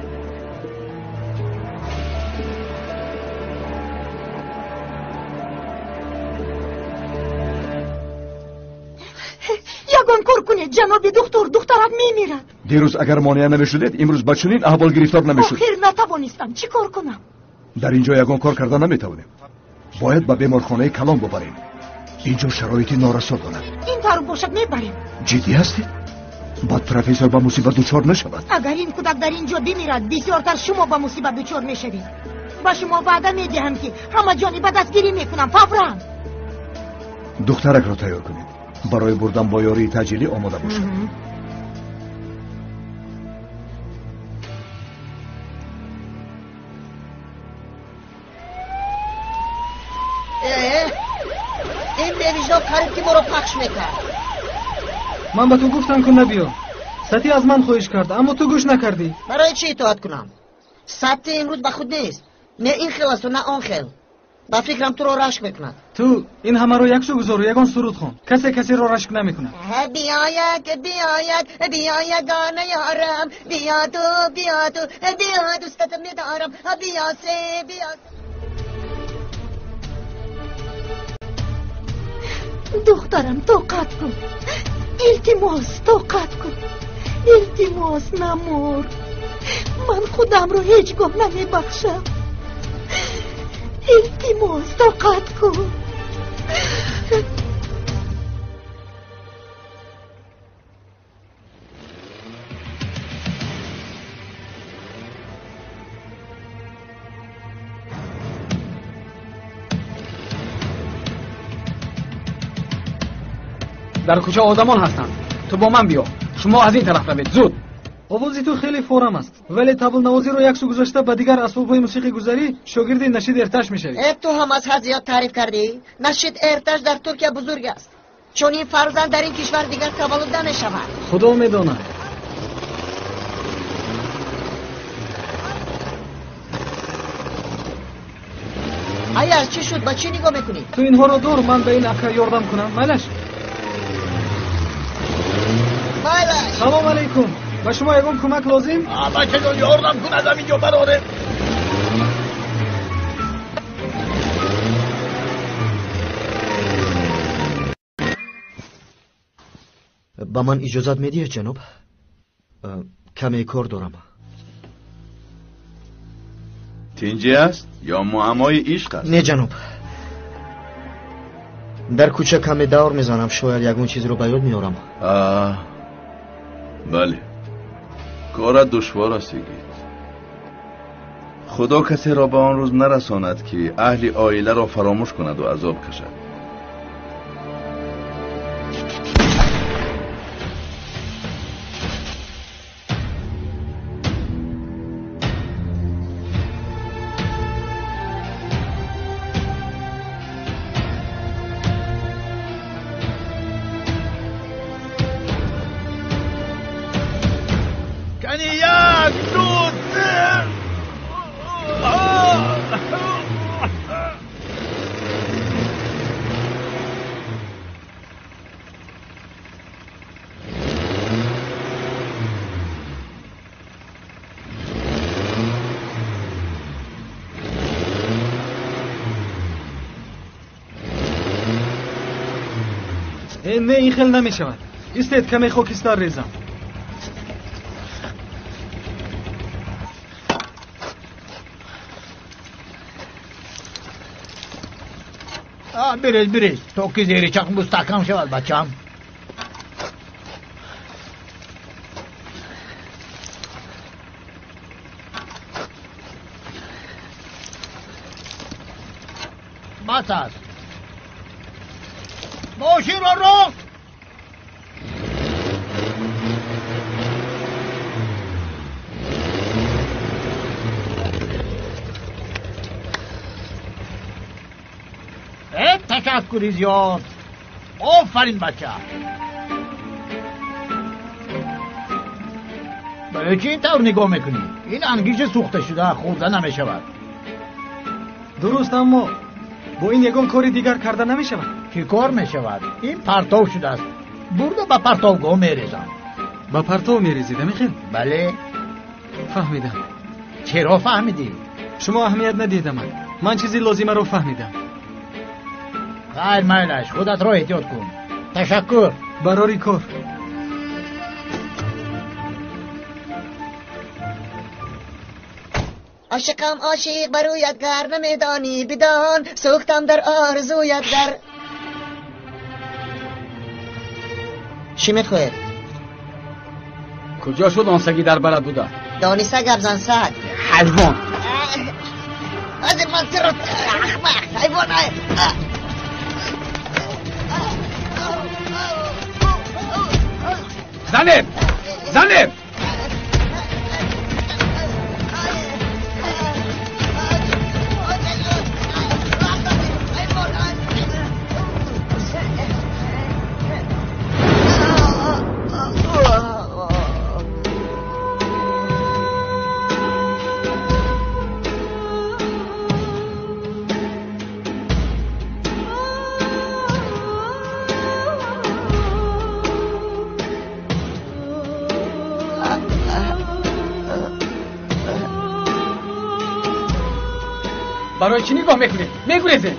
Speaker 6: یگان کار کنید جناب دکتر، دخترم میمیرد.
Speaker 8: دیروز اگر مانع نمیشدید امروز با چنین احوال گرفتار نمیشد.
Speaker 6: آخر نتوانستم، چی کار کنم؟
Speaker 8: در اینجا یگان کار کردن نمیتوانیم. باید به بیمارخانه کلان ببریم. اینجا شرایطی نارسا دارد.
Speaker 6: این طور باشد میبریم.
Speaker 8: جدی هستید؟ بعد پروفسور با مصیبت دچار نشود.
Speaker 6: اگر این کودک در اینجا بمیرد بسیارتر شما با مصیبت دچار میشوید. با شما وعده میدهم که همه جانب دستگیری میکنم فورا.
Speaker 8: دخترک را تیار کنید. برای بردن با یاری تجلی آماده باشد.
Speaker 11: این بیویجا قریب که ما رو پخش میکرد.
Speaker 5: من به تو گفتم که نبیا. سطی از من خواهش کرد اما تو گوش نکردی.
Speaker 11: برای چی اطاعت کنم؟ سطی امروز به خود نیست. نه این خیل است و نه آن خیل. با فکرم تو رو رشک میکند.
Speaker 5: تو این همه رو یک سو گذار و یگان سرود خون. کسی کسی رو رشک نمیکند.
Speaker 11: بیاید بیاید بیاید گانه یارم، بیا تو بیا تو بیا دوستت میدارم، بیا سه بیا.
Speaker 6: دخترم طاقت کن، التماس طاقت کن، التماس نمور. من خودم رو هیچگاه نمیبخشم. التماس طاقت کن.
Speaker 4: در کوچه آدمان هستند. تو با من بیا. شما از این طرف روید زود.
Speaker 5: آوازی تو خیلی فورم است ولی طبل نوازی رو یک سو گذاشته با دیگر اسباب‌های موسیقی گذاری شاگرد نشید ارتش میشوی.
Speaker 11: تو هم از حد زیاد تعریف کردی. نشید ارتش در ترکیه بزرگ است. چون این فرزند در این کشور دیگر تولد نمیشود.
Speaker 5: خدا میداند.
Speaker 11: آیا چی شد؟ با چی نگاه میکنی؟
Speaker 5: تو اینها رو دور من به این اکا یاردم کنم. مالش
Speaker 11: مالش
Speaker 5: سلام علیکم. با شما یگان کمک لازم؟
Speaker 3: اما که دو یاردم کن از اینجا براره.
Speaker 9: با من اجازت میدید جناب؟ کمی کار دارم.
Speaker 7: تینجی است یا معمای عشق است؟
Speaker 9: نه جناب. در کوچه کمی دور میزنم شاید یگون چیزی رو به یاد میارم.
Speaker 7: آه بله کار دشوار است گید. خدا کسی را به آن روز نرساند که اهل عائله را فراموش کند و عذاب کشد.
Speaker 5: نه این خیلی نمی شود. استید کمی خاکستر ریزم.
Speaker 3: آه بریز بریز تو که زیر چاق مستحکم شود بچم. بس است باشی رو رو تشکری زیاد. آفرین بچه. برای چی اینطور نگاه میکنی؟ این انگیش سوخته شده خورده نمیشود.
Speaker 5: درست، اما با این یگان کاری دیگر کرده نمیشود.
Speaker 3: چی کار میشود؟ این پرتاب شده است. برده با پرتابگاه میریزم.
Speaker 5: با پرتاب میریزیده میخیل؟
Speaker 3: بله.
Speaker 5: فهمیدم.
Speaker 3: چرا فهمیدی؟
Speaker 5: شما اهمیت ندیدم. من من چیزی لازمه رو فهمیدم.
Speaker 3: خیر میلش، خودت را احتیاط کن. تشکر.
Speaker 5: برای کار.
Speaker 11: عاشقم عاشق برویت گر نمیدانی بدان سوختم در آرزویت گر. چی میخوید؟
Speaker 4: کجا شد آن سگی در بلد بوده؟
Speaker 11: دانی سگ ابزن سگ
Speaker 4: حیوان.
Speaker 11: از من ترد اخمق حیوان.
Speaker 4: زنب زنب برای چی نگاه میکنی؟ میگوریزه.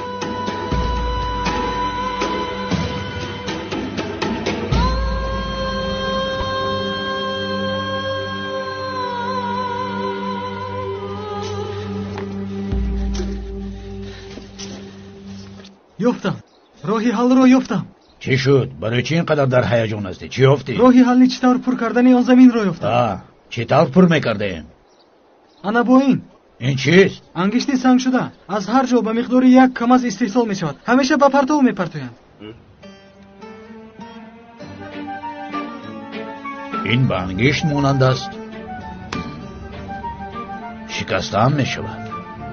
Speaker 5: یافتم. راهی حل رو یافتم.
Speaker 12: چی شد؟ برای چی اینقدر در هیجان هستی؟ چی یافتی؟
Speaker 5: راهی حل چطور پر کردن آن زمین رو یافتم.
Speaker 12: آه، چطور پر میکرده؟
Speaker 5: انا با این
Speaker 12: این چیست؟
Speaker 5: انگشتی سنگ شده. از هر جا به مقدار یک کم از استحصال می شود. همیشه به پرتو می پرتویند.
Speaker 12: این به انگشت مانند است. شکسته هم می شود.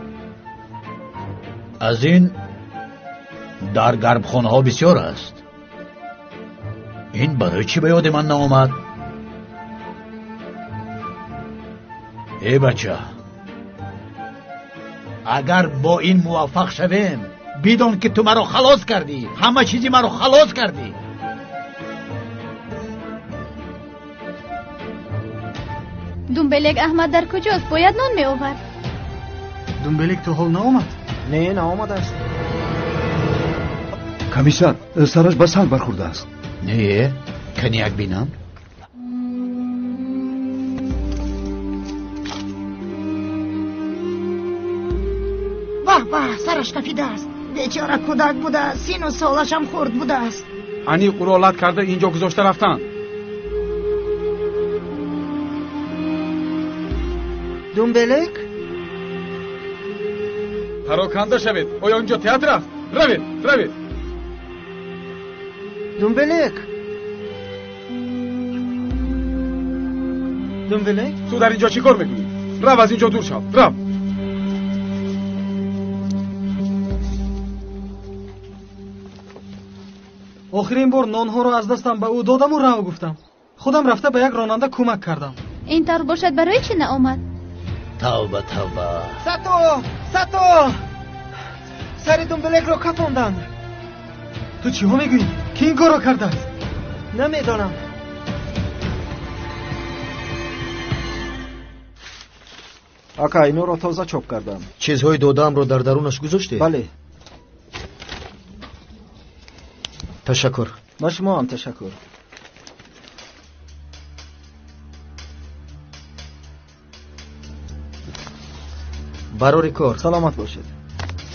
Speaker 12: از این در گربخانه ها بسیار است. این برای چی به یاد من نآمد؟ ای بچه،
Speaker 3: اگر با این موفق شویم بدون که تو مرا خلاص کردی، همه چیزی مرا خلاص کردی.
Speaker 2: دنبلک احمد در کجاست؟ باید نان می آورد.
Speaker 5: دنبلک تو حال نآمد؟
Speaker 1: نه نآمده است.
Speaker 8: کمیسر سرش به سنگ برخورده است.
Speaker 12: نه کنیک بینم.
Speaker 6: واه واه سرش تپیده است. بیچاره کودک بوده، سین و سالش هم خورد بوده است.
Speaker 4: انی قرالت کرده اینجا گذاشته رفتن.
Speaker 1: دنبلک؟
Speaker 4: پراکنده شوید. آیا اینجا تئاتر است؟ روید روید.
Speaker 1: دنبلک دنبلک
Speaker 4: تو در اینجا چی کار میکنی؟ رو از اینجا دور شو. رو.
Speaker 5: آخرین بار نانها رو از دستم به او دادم و رو گفتم. خودم رفته به یک راننده کمک کردم.
Speaker 2: این طور باشد برای چی نآمد؟
Speaker 12: توبه توبه.
Speaker 1: ساتو ساتو سر دنبلک رو کپاندند.
Speaker 5: تو چی ها میگویی؟ کی این کارو کرده است؟
Speaker 1: نمیدانم. آقا اینو رو تازه چوب کردم.
Speaker 9: چیزهای دادم رو در درونش گذاشتی؟
Speaker 1: بله.
Speaker 9: تشکر.
Speaker 1: با شما هم تشکر.
Speaker 9: برای کار
Speaker 1: سلامت باشید.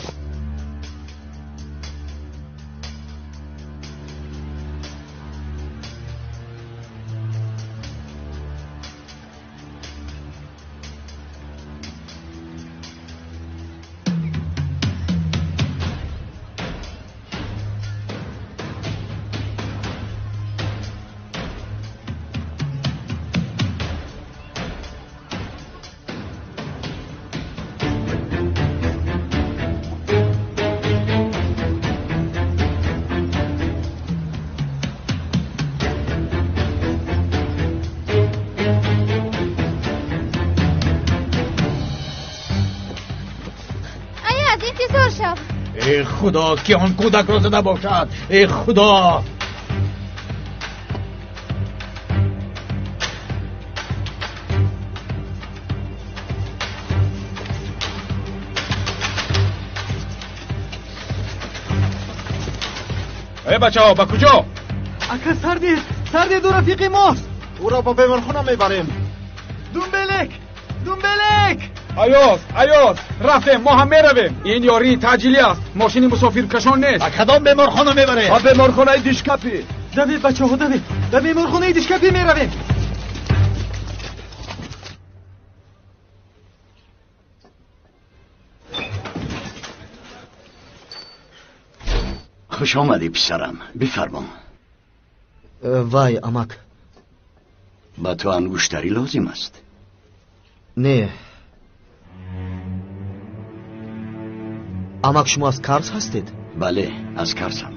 Speaker 3: ای خدا که آن کودک را زده باشد. ای خدا.
Speaker 4: ای بچه ها با کجا؟
Speaker 5: اکا سردید سردید دو رفیق ماست.
Speaker 1: او را با بیمارخانه میبریم.
Speaker 5: دنبلک دنبلک
Speaker 4: ایاز ایاز رفتیم، ما هم میرویم. این یاری تاجیلی است، ماشین مسافر کشان نیست.
Speaker 3: با کدام بیمارخانه میبریم؟
Speaker 8: با بیمارخانه دیشکپی.
Speaker 5: دوید بچه ها دوید، به بیمارخانه دیشکپی میرویم.
Speaker 10: خوش آمدی پسرم، بفرما.
Speaker 9: وای امک،
Speaker 10: با تو انگشتری لازم است؟
Speaker 9: نه امک، شما از کارس هستید؟
Speaker 10: بله از کارسم.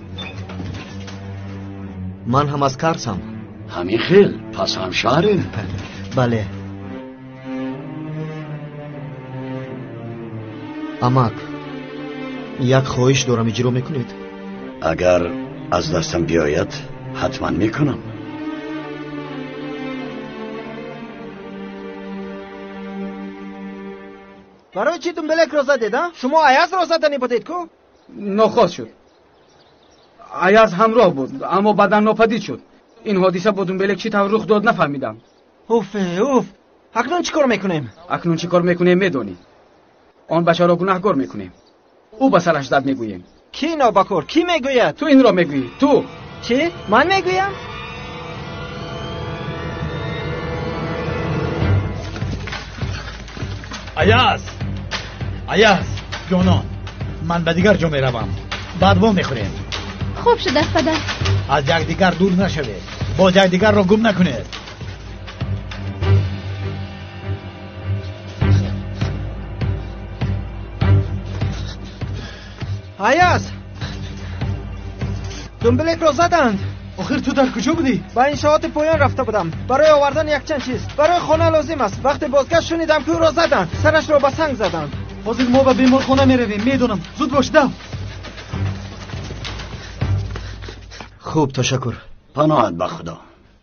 Speaker 9: من هم از کارسم.
Speaker 10: همین خیل، پس هم شهریم.
Speaker 9: بله امک، یک خواهش دارم، اجرا میکنید؟
Speaker 10: اگر از دستم بیاید حتما میکنم.
Speaker 1: برای چی دنبلک را زدید؟ شما ایاز را زدنی بودید کو؟
Speaker 4: نخواست شد. ایاز همراه بود اما بعداً ناپدید شد. این حادثه با دنبلک چی طور رخ داد نفهمیدم.
Speaker 1: اوف اوف. اکنون چی کار میکنیم؟
Speaker 4: اکنون چی کار میکنیم میدونی. آن بچه را گناهکار میکنیم. او به سرش زد میگوییم.
Speaker 1: کی نابکار؟ کی میگوید؟
Speaker 4: تو این را میگویی. تو
Speaker 1: چی؟ من میگویم؟
Speaker 3: ایاز ایاز جانان، من به دیگر جا میروم، بعد با میخوریم.
Speaker 2: خوب شد است پدر.
Speaker 3: از یک دیگر دور نشوید، با یک دیگر را گم نکنید.
Speaker 1: ایاز دنبلک را زدند.
Speaker 5: آخر تو در کجا بودی؟
Speaker 1: با انشاءات پایان رفته بودم برای آوردن یک چند چیز. برای خانه لازم است. وقتی بازگشت شنیدم که او را زدند، سرش را با سنگ زدند.
Speaker 5: حاضر ما به بیمارخانه میرویم. میدونم، زود باش. دو
Speaker 9: خوب، تشکر.
Speaker 10: پناهت به خدا.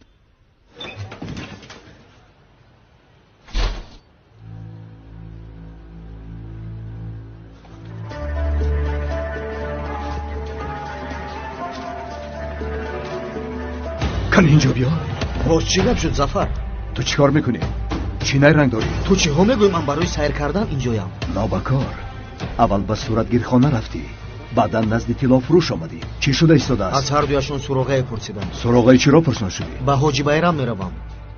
Speaker 8: کن اینجا بیا.
Speaker 9: باز چی گپ شد ظفر؟
Speaker 8: تو چی کار میکنی؟ چی نه رنگ داری؟
Speaker 9: تو چی ها میگوی؟ من برای سیر کردن اینجایم.
Speaker 8: نابکار، اول به صورتگیرخانه رفتی، بعدا نزد طلا فروش آمدی. چی شده ایستاده است؟
Speaker 9: از هر دویشون سراغه پرسیدم.
Speaker 8: سراغه چی را پرسان شدی؟
Speaker 9: به حاجی بیرم میروم.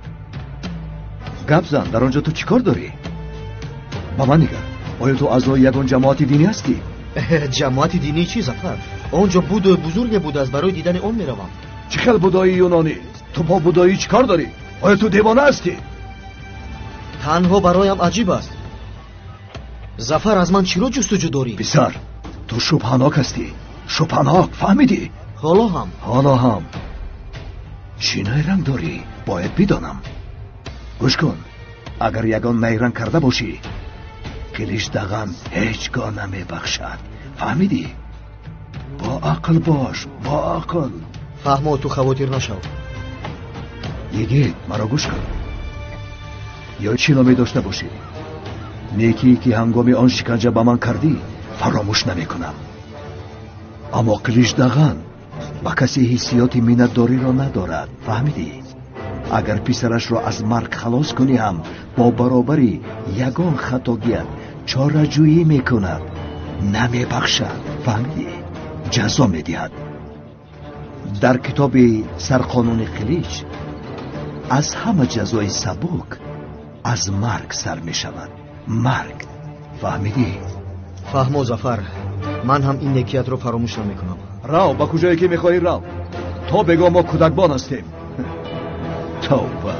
Speaker 8: گپ زن، در آنجا تو چی کار داری؟ با من نگر، آیا تو اعضای یگان جماعت دینی هستی؟
Speaker 9: جماعت دینی چی ظفر؟ آنجا بودای بزرگ بود، از برای دیدن اون میروم.
Speaker 8: چی خیل بودایی یونانی؟ تو با بودایی چی کار داری؟ آیا تو دیوانه هستی؟
Speaker 9: تنها برایم عجیب است. ظفر، از من چی رو جستجو داری؟
Speaker 8: پسر، تو شبهناک هستی. شبهناک، فهمیدی؟
Speaker 9: حالا هم
Speaker 8: حالا هم چینای رنگ داری؟ باید بدانم. گوش کن، اگر یگان میرنگ کرده باشی، کلیش دغم هیچگاه نمیبخشد. فهمیدی؟ با عقل باش، با عقل.
Speaker 9: فهمو، تو خواطر نشو.
Speaker 8: یگید مرا گوش کن. یا چی نمی داشته باشی، نیکی که هنگامی آن شکنجه به من کردی فراموش نمی کنم. اما کلیش دغن با کسی حسیات مینتداری را ندارد. فهمیدی؟ اگر پسرش را از مرگ خلاص کنی هم با برابری یگان خطاگیت چاره جویی میکند، نمیبخشد. فهمیدی؟ جزا میدهد. در کتاب سرقانون قلیچ از همه جزای سبک از مرگ سر میشود. مرگ. فهمیدی؟
Speaker 9: فهمو زفر، من هم این نکیت رو فراموش نمیکنم.
Speaker 8: راو، با کجایی که میخوایی راو. تا بگو ما کودکبان هستیم. توبه.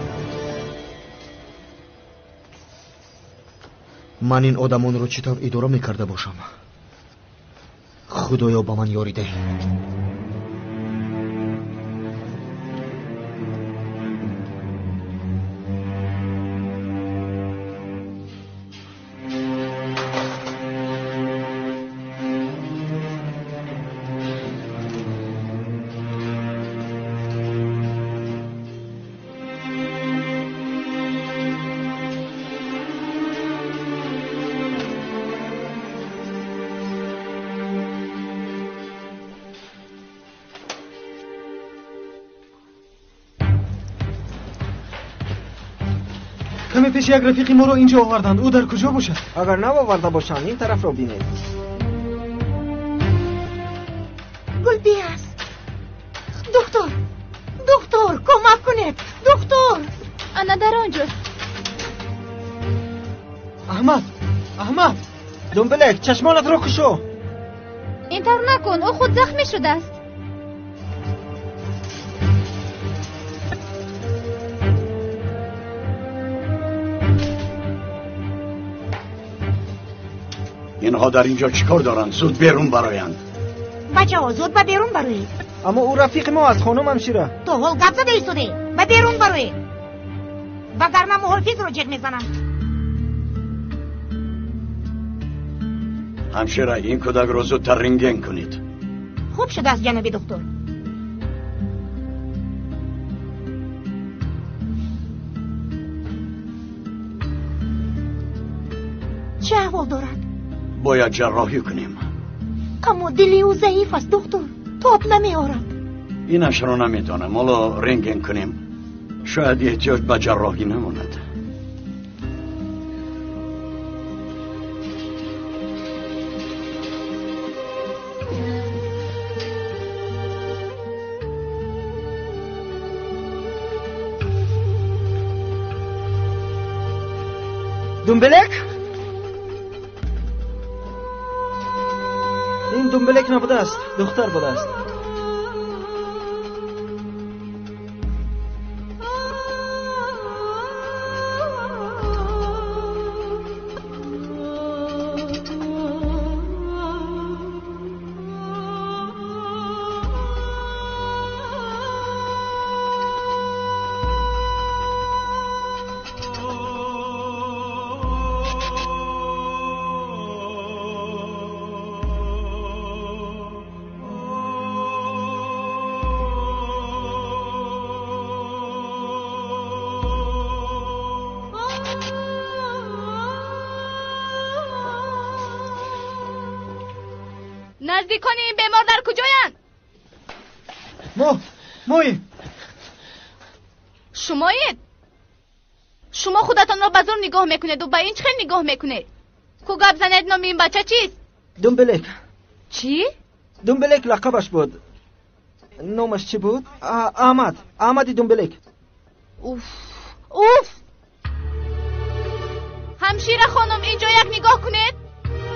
Speaker 9: من این آدمان رو چطور اداره میکرده باشم؟ خدایا با من یاری ده.
Speaker 5: کمی پیش یک رفیقی ما رو اینجا آوردند. او در کجا باشد؟
Speaker 1: اگر نه آورده باشند این طرف رو بینید.
Speaker 6: گلبیاز، دکتر، دکتر کمک کنید، دکتر.
Speaker 2: آنا در آنجا.
Speaker 5: احمد، احمد.
Speaker 1: دنبلک، چشمانت رو کشو.
Speaker 2: اینطور نکن، او خود زخمی شده است.
Speaker 10: اینها در اینجا چیکار دارن؟ زود بیرون برایند.
Speaker 6: بچه ها زود به بیرون بروید.
Speaker 1: اما او رفیق ما از خانم همشیره.
Speaker 6: تو هول گپ زده ایستاده. به بیرون بروید. وگرنه محافظ رو جگ میزنم.
Speaker 10: همشیره این کودک رو زودتر رنگین کنید.
Speaker 6: خوب شده است جناب دکتر. چه احوال دارد؟
Speaker 10: باید جراحی کنیم.
Speaker 6: اما دلی او ضعیف است دکتر، تاب نمی آرد.
Speaker 10: اینش رو نمیتونم. حالا رنگین کنیم، شاید احتیاج به جراحی نماند.
Speaker 1: دنبلک؟ این دنبلک نبوده است، دختر بوده است.
Speaker 2: نزدیکان این بیمار در کجایند؟
Speaker 5: ما مایی
Speaker 2: شمایید؟ شما خودتان را به زور نگاه میکنید و به این چه نگاه میکنید؟ کو گپ زنید نام این بچه چیست؟
Speaker 1: دنبلک.
Speaker 2: چی؟
Speaker 1: دنبلک لقبش بود. نامش چی بود؟ احمد. احمد دنبلک.
Speaker 2: اوف اوف. همشیره خانم اینجا یک نگاه کنید.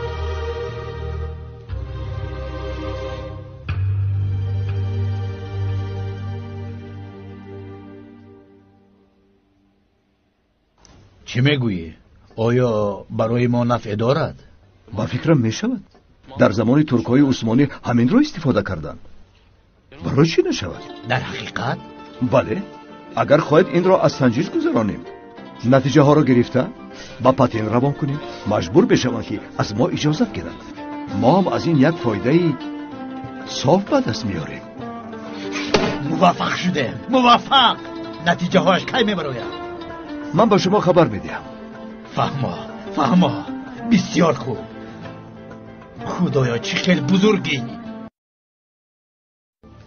Speaker 12: چی میگویی؟ آیا برای ما نفع دارد؟
Speaker 8: با فکرم میشود در زمان ترکای عثمانی همین رو استفاده کردند. برای چی نشود؟
Speaker 12: در حقیقت؟
Speaker 8: بله، اگر خواهید این را از سنجش گذرانیم، نتیجه ها را گرفته با پاتین روان کنیم، مجبور بشوند که از ما اجازت گیرند. ما هم از این یک فایده صاف به دست میاریم.
Speaker 3: موفق شده، موفق. نتیجه هاش کی میبراید؟
Speaker 8: من به شما خبر میدم.
Speaker 3: فهما فهما بسیار خوب. خدایا چه خیلی بزرگی.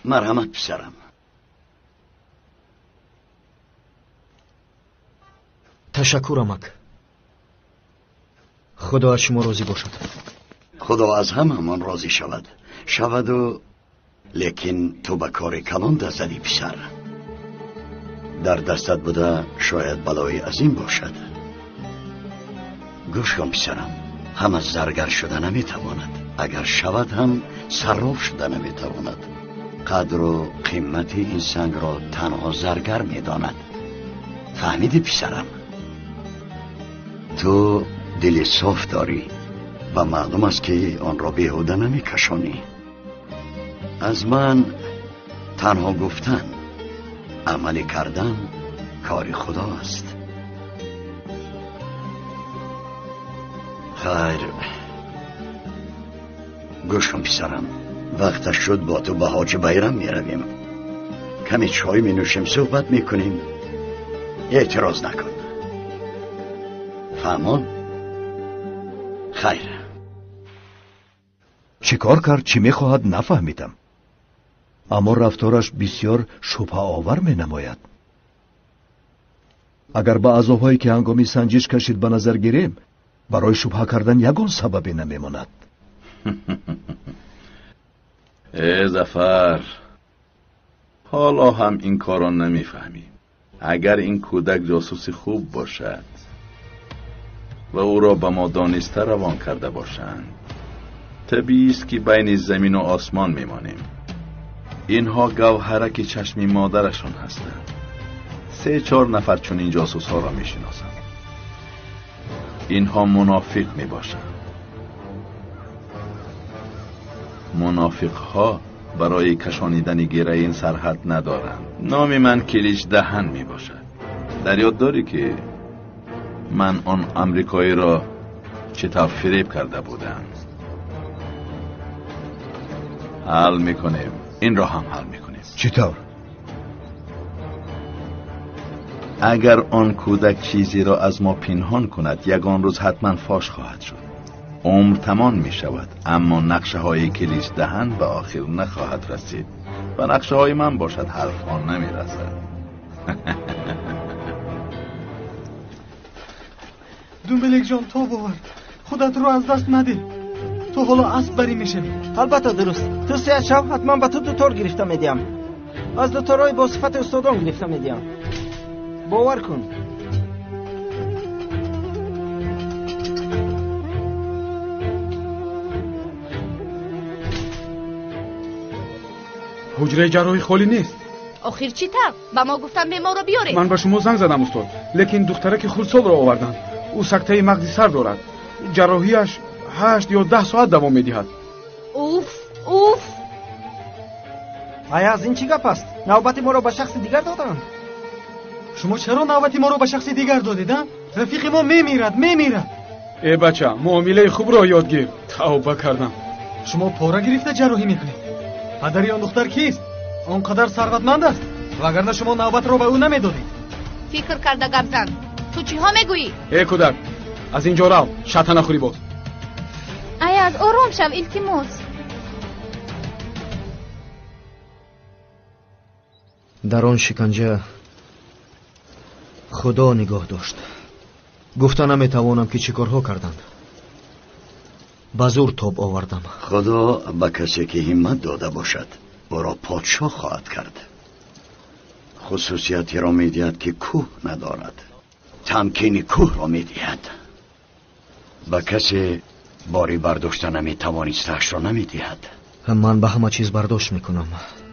Speaker 10: مرحمت پسرم.
Speaker 9: تشکر امک. خدا از شما راضی باشد.
Speaker 10: خدا از هممان راضی شود. شود و لیکن تو به کار کلان دست زدی پسر. در دستت بوده شاید بلای عظیم باشد. گوش کن پسرم، هم از زرگر شده نمیتواند، اگر شود هم صراف شده نمیتواند. قدر و قیمت این سنگ را تنها زرگر میداند. فهمیدی پسرم؟ تو دل صاف داری و معلوم است که آن را بیهوده نمیکشانی. از من تنها گفتن، عملی کردن کار خدا است. خیر، گوش کن پسرم، وقتش شد با تو به حاج بیرم می رویم. کمی چای می نوشیم، صحبت می کنیم. اعتراض نکن. فهمان؟ خیر.
Speaker 8: چی کار کرد؟ چی می خواهد؟ نفهمیدم. اما رفتارش بسیار شبه آور می نماید. اگر با عذابهایی که هنگامی سنجش کشید به نظر گیریم، برای شبه کردن یگان سببی نمیماند.
Speaker 7: ای ظفر، حالا هم این کارا نمیفهمی. اگر این کودک جاسوسی خوب باشد و او را به ما دانسته روان کرده باشند، طبیعی است که بین زمین و آسمان میمانیم. اینها گوهرک چشمی مادرشان هستند. سه چهار نفر چون این جاسوس ها را میشناسند. اینها منافق می باشند. منافق ها برای کشانیدن گره این سرحد ندارند. نام من کلیچ دهن می باشد. در یاد داری که من آن امریکایی را چطور فریب کرده بودم. حل میکنیم، این را هم حل میکنیم.
Speaker 8: چطور؟
Speaker 7: اگر آن کودک چیزی را از ما پنهان کند، یگان روز حتما فاش خواهد شد. عمر تمام می شود، اما نقشه های کلیچ دهن به آخر نخواهد رسید و نقشه های من باشد حرف آن نمی رسد.
Speaker 5: دومبلک جان، تو باور خودت رو از دست نده. تو حالا اسب بری میشوی.
Speaker 1: البته درست. تو سه شب حتما به تو دوتار گرفته میدیم. از دوتارای با صفت استادان گرفته میدیم. باور کن.
Speaker 4: حجره جراحی خالی نیست.
Speaker 13: آخر چی تا؟ با ما گفتن بیمار رو بیاره.
Speaker 4: من به شما زنگ زدم استاد، لیکن دختره که خردسال را آوردن. او سکته مغزی سر دارد. جراحیش هشت یا ده ساعت دوام میدهد.
Speaker 13: اوف اوف.
Speaker 1: آیا از این چی گپ است؟ نوبت ما رو به شخص دیگر دادن.
Speaker 5: شما چرا نوبت ما رو به شخص دیگر دادید؟ رفیق ما میمیرد میمیرد.
Speaker 4: ای بچه، معامله خوب را یاد گیر. توبه کردم.
Speaker 5: شما پاره گرفته جراحی میکنید. پدری آن دختر کیست؟ آنقدر ثروتمند است، وگرنه شما نوبت رو به او نمیدادید.
Speaker 13: فکر کرده گپ زن. تو چی ها میگویی؟
Speaker 4: ای کودک، از اینجا رو شطح نخوری باز.
Speaker 2: ایاز آرام شو التماس.
Speaker 9: در آن شکنجه خدا نگاه داشت. گفته نمیتوانم که چی کارها کردند. به زور تاب آوردم.
Speaker 10: خدا به کسی که همت داده باشد او را پادشاه خواهد کرد. خصوصیتی را میدهد که کوه ندارد. تمکین کوه را میدهد. به کسی باری برداشته نمیتوانستش را نمیدهد.
Speaker 9: من به همه چیز برداشت میکنم.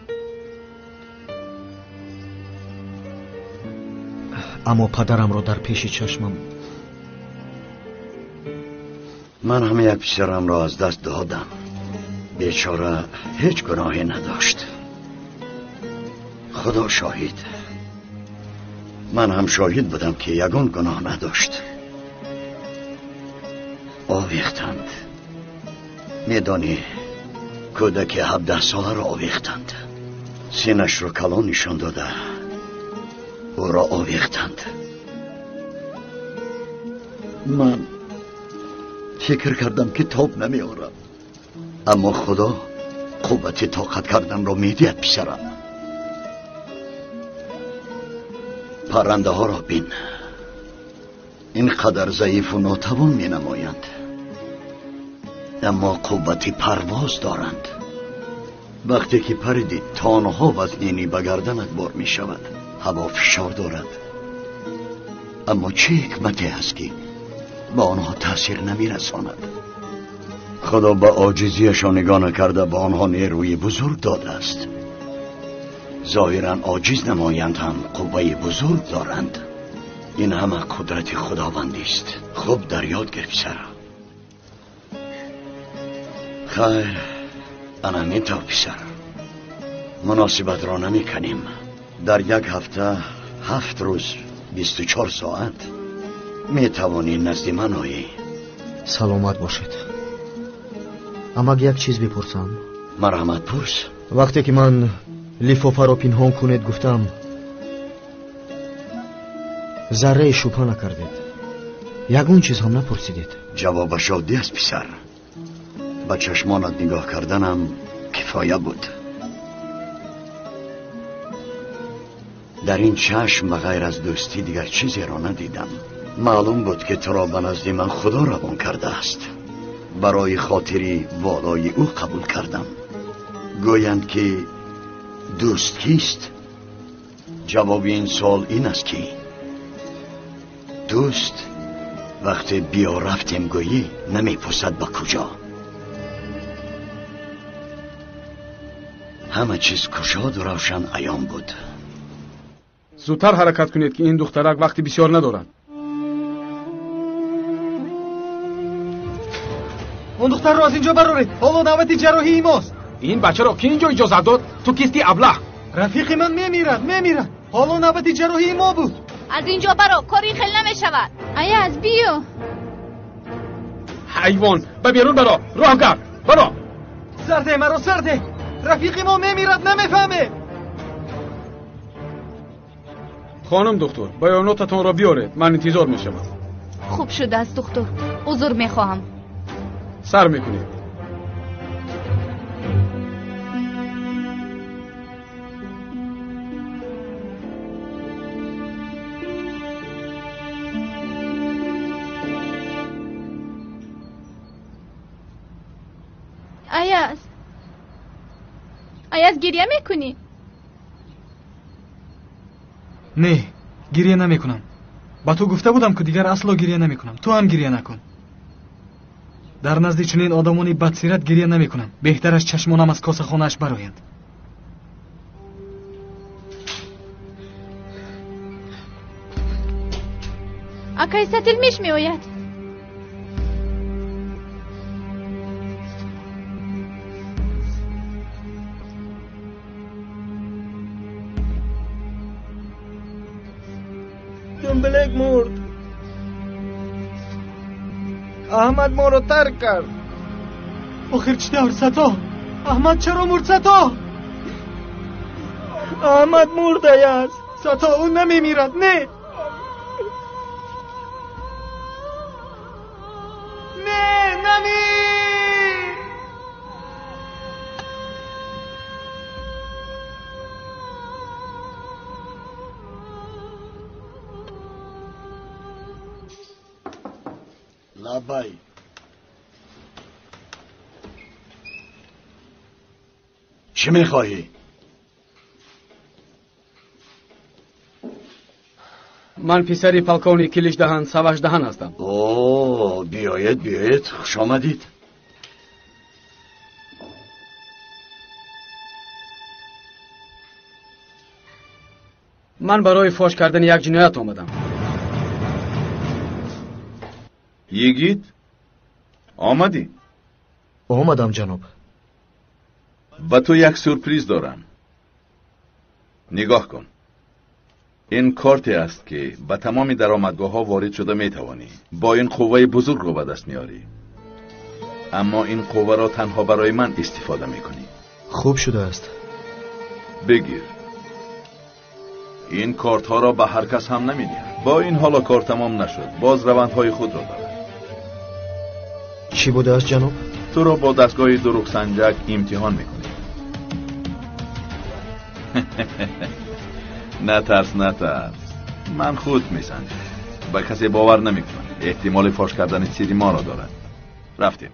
Speaker 9: اما پدرم را در پیش چشمم.
Speaker 10: من هم یک پسرم را از دست دادم. بیچاره هیچ گناهی نداشت. خدا شاهد. من هم شاهد بودم که یگان گناه نداشت. آویختند. میدانی کودک هفده ساله را آویختند. سینش را کلان نشان داده او را آویختند. من فکر کردم که تاب نمی آورم، اما خدا قوت طاقت کردن را میدید پسرم. پرنده ها را بین، اینقدر ضعیف و ناتوان می نمایند، اما قوت پرواز دارند. وقتی که پریدی تانها وزنینی به گردنت بار می شود. هوا فشار دارد، اما چه حکمتی هست که به آنها تاثیر نمی رساند؟ خدا به عاجزیشان نگاه نکرده به آنها نیروی بزرگ داده است. ظاهرا عاجز نمایند هم قوه بزرگ دارند. این همه قدرت خداوندی است. خوب در یاد گرفت پسر. خیر، انا همینطور پسر. مناسبت را نمی کنیم. در یک هفته هفت روز بیست و چهار ساعت می توانی نزد من آیی.
Speaker 9: سلامت باشید. اما یک چیز بپرسم.
Speaker 10: مرحمت پرس.
Speaker 9: وقتی که من لیفافه را پنهان کنید گفتم، ذره شبهه نکردید. یگون چیز هم نپرسیدید.
Speaker 10: جوابش عادی است پسر. به چشمانت نگاه کردنم کفایه بود. در این چشم بغیر از دوستی دیگر چیزی را ندیدم. معلوم بود که تو را به نزد من خدا روان کرده است. برای خاطری والای او قبول کردم. گویند که دوست کیست؟ جواب این سوال این است که دوست وقتی بیا رفتیم گویی نمی پوسد به کجا. همه چیز کشاد و روشن عیان بود.
Speaker 4: زودتر حرکت کنید که این دخترک وقتی بسیار ندارد.
Speaker 5: اون دختر رو از اینجا برارید. حالا نوبت جراحی ماست.
Speaker 4: این بچه را کی اینجا اجازه داد؟ تو کیستی ابله؟
Speaker 5: رفیق من میمیرد میمیرد. حالا نوبت جراحی ما بود.
Speaker 13: از اینجا برو، کاری خیلی نمیشود.
Speaker 2: ایاز بیو.
Speaker 4: حیوان، به بیرون برو. راه گرد برو.
Speaker 5: سرده مرا سرده. رفیق ما میمیرد نمیفهمه.
Speaker 4: خانم دکتر، بیاناتتان را بیارید. من انتظار میشم.
Speaker 13: خوب شده است دکتر. عذر میخواهم.
Speaker 4: سر میکنید.
Speaker 2: ایاز ایاز گریه میکنی؟
Speaker 5: نه، گریه نمیکنم. با تو گفته بودم که دیگر اصلا گریه نمیکنم. تو هم گریه نکن. در نزد چنین آدمانی بدسیرت گریه نمیکنم. بهتر از چشمانم از کاسه خانه‌اش برآیند.
Speaker 2: اکای ستل میش میآید.
Speaker 1: دنبلک مرد. احمد ما رو ترک کرد.
Speaker 5: آخر چی دار ستا؟ احمد چرا مرد ستا؟
Speaker 1: احمد مرد ایاز.
Speaker 5: ستا اون نمیمیرد. نه نه نمی
Speaker 10: لبای چی میخواهی؟
Speaker 4: من پسری پلکونی کلیش دهن سواش دهن هستم.
Speaker 10: اوه بیایید بیایید، خوش آمدید.
Speaker 4: من برای فاش کردن یک جنایت آمدم.
Speaker 7: یگید آمدی؟
Speaker 9: آمدم جناب.
Speaker 7: با تو یک سورپریز دارم. نگاه کن. این کارتی است که به تمام درآمدگاه ها وارد شده می توانی. با این قوه بزرگ رو به دست میاری. اما این قوه را تنها برای من استفاده می کنی.
Speaker 9: خوب شده است.
Speaker 7: بگیر. این کارت ها را به هر کس هم نمی دهد. با این حالا کار تمام نشد. باز روندهای خود را دارد.
Speaker 9: چی بوده است جناب؟
Speaker 7: تو را با دستگاه دروغ سنجک امتحان می کنی. نترس نترس، من خود میسنجم. با کسی باور نمیکنم، احتمال فاش کردن چیزی ما را دارد. رفتیم.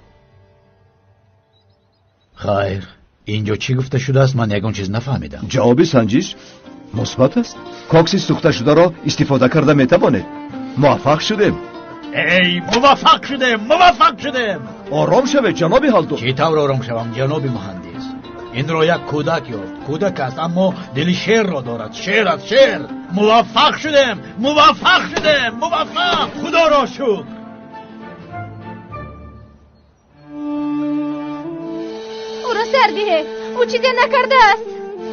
Speaker 12: خیر، اینجا چی گفته شده است؟ من یگان چیز نفهمیدم.
Speaker 8: جواب سنجش مثبت است. کاکسی سوخته شده را استفاده کرده میتوانید. موفق شدیم.
Speaker 3: ای موفق شدیم، موفق شدیم.
Speaker 8: آرام شوید جناب هالدو.
Speaker 12: چی طور آرام شوم جناب مهندس؟ این را یک کودک یافت. کودک است اما دل شیر را دارد. شیر است، شیر.
Speaker 3: موفق شدیم، موفق شدیم، موفق. خدا را شکر.
Speaker 13: او را سردیه، او چیزی نکرده است.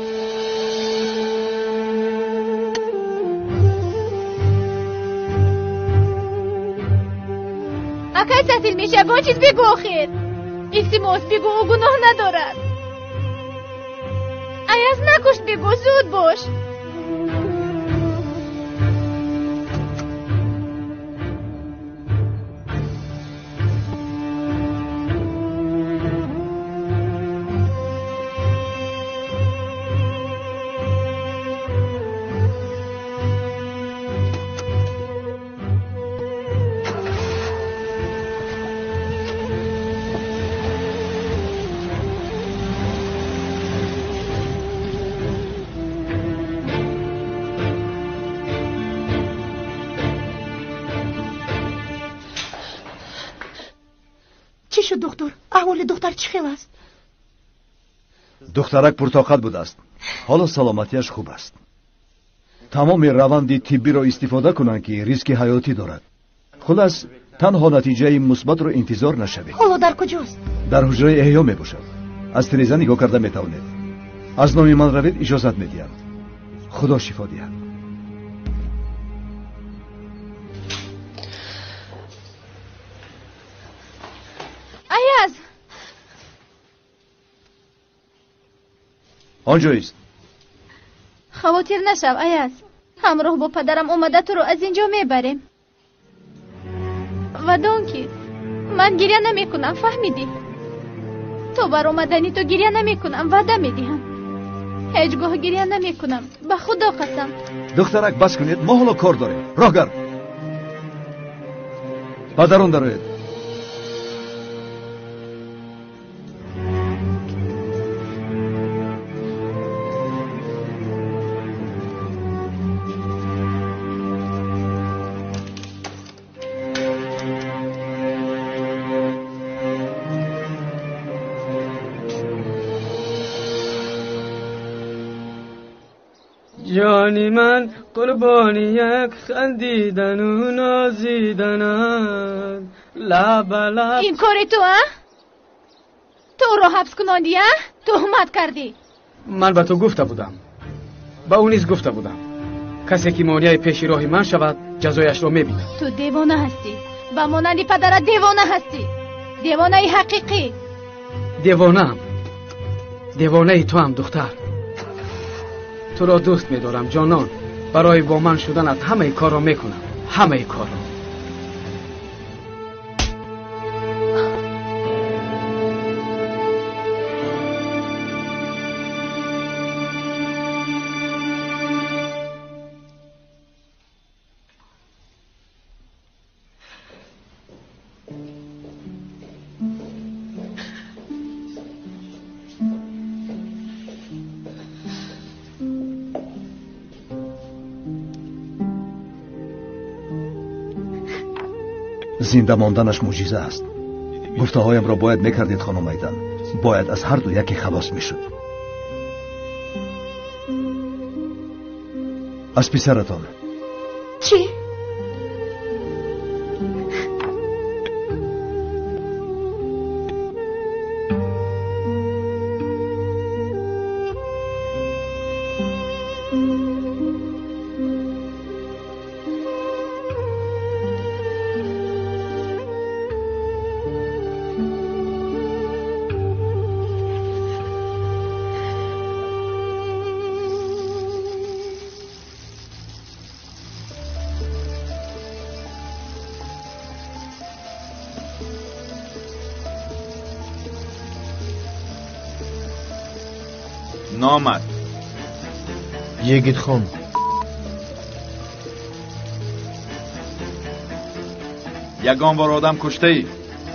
Speaker 13: اکای تعطیل میشه گون چیز بگو آخر. التماس بگو او گناه ندارد. ایاز نکشت بگو، زود باش.
Speaker 6: چی شد دکتر؟ احوال دختر چی خیلی است؟
Speaker 8: دخترک پرتاقت بوده است. حالا سلامتیش خوب است. تمام روند طبی را استفاده کنند که ریسک حیاتی دارد. خلاص تنها نتیجه مثبت را انتظار نشوید.
Speaker 6: حالا در کجاست؟
Speaker 8: در حجره احیا می باشد. از تلویزیون نگاه کرده می توانید. از نام من روید اجازت می دهم. خدا شفا دهد.
Speaker 13: ایاز
Speaker 8: آنجاییست.
Speaker 13: خواطر نشو ایاز، همراه با پدرم اومده تو رو از اینجا میبریم. و دانکی من گریه نمی کنم، فهمیدی؟ تو بر اومدنی تو گریه نمی کنم، وعده می دهم. هیچگاه گریه نمی کنم، به خدا قسم.
Speaker 8: دخترک بس کنید، ما حالا کار داریم. راه گر پدرون دارید.
Speaker 14: جانی من قربانی یک خندیدن و نازیدنن لب لب.
Speaker 13: این کاری تو ها؟ تو رو حبس کناندی ها؟ تهمت کردی.
Speaker 4: من به تو گفته بودم، به اون نیز گفته بودم کسی که مانع پیش راه من شود جزایش را میبیند.
Speaker 13: تو دیوانه هستی، به مانند پدرت دیوانه هستی، دیوانه حقیقی.
Speaker 4: دیوانه هم دیوانه تو هم دختر. تو را دوست می‌دارم جانان. برای با من شدنت همه کار را میکنم، همه کار را.
Speaker 8: زنده ماندنش معجزه است. گفته هایم را باید میکردید خانم ایدن. باید از هر دو یکی خلاص میشد. از پسرتان.
Speaker 6: چی؟
Speaker 7: نامد
Speaker 9: یگید خان.
Speaker 7: یگان بار آدم کشته ای؟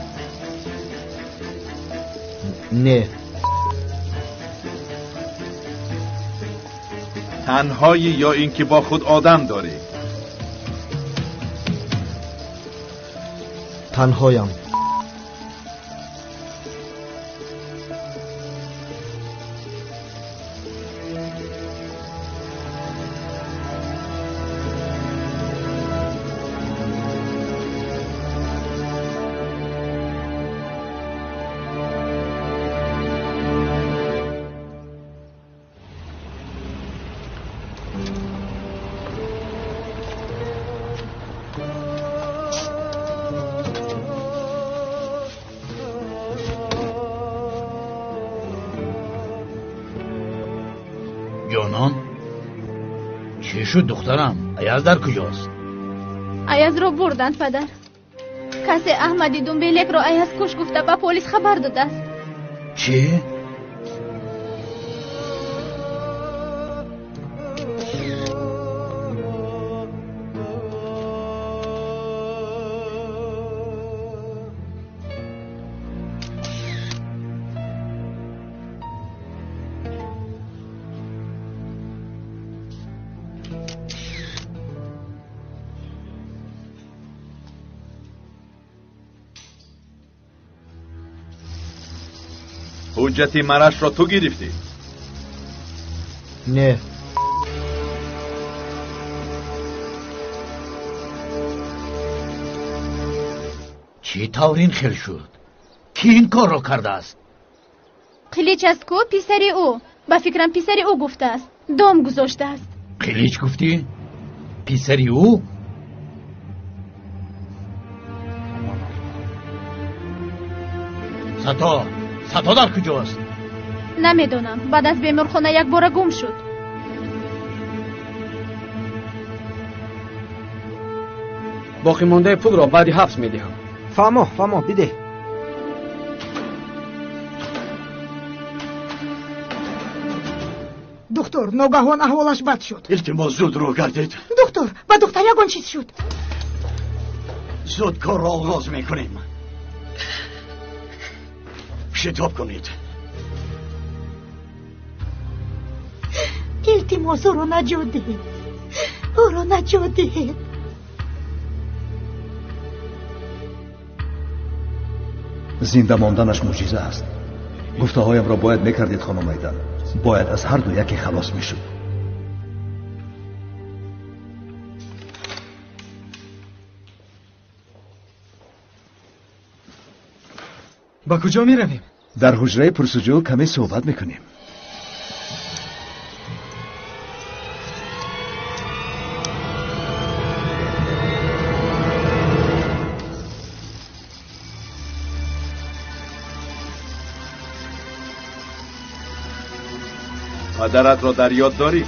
Speaker 9: نه.
Speaker 7: تنهایی یا اینکه با خود آدم داری؟
Speaker 9: تنهایم.
Speaker 12: جانان چی شد دخترم؟ ایاز در کجاست؟
Speaker 13: ایاز رو بردند پدر. کسی احمدی دنبیلک رو ایاز کش گفته به پلیس خبر داده است.
Speaker 12: چی؟
Speaker 7: حجتی مرش را تو گرفتی؟
Speaker 9: نه.
Speaker 12: چی طور این خیل شد؟ کی این کار را کرده است؟
Speaker 13: قلیچ است کو پیسری او. با فکرم پیسری او گفته است. دام گذاشته است.
Speaker 12: قلیچ گفتی؟ پیسری او؟ ستا ستا در کجاست؟
Speaker 13: نمیدونم. بعد از بیمارخانه یک بار گم شد.
Speaker 4: باقی مانده پول را بعدی حبس میدهم.
Speaker 1: فهمو فهمو بده.
Speaker 6: دکتر ناگهان احوالش بد شد.
Speaker 10: التماس زود رو گردید.
Speaker 6: دکتر با دکتر یگان چیز شد؟
Speaker 10: زود کار را آغاز میکنیم. شتاب کنید.
Speaker 6: التماس او را نجات دهید. او را نجات دهید.
Speaker 8: زنده ماندنش معجزه است. گفته هایم را باید میکردید خانم ایدن. باید از هر دو یکی خلاص میشد.
Speaker 5: با کجا می رویم؟
Speaker 8: در حجره پرسجو کمی صحبت میکنیم.
Speaker 7: مادرت را در یاد داری؟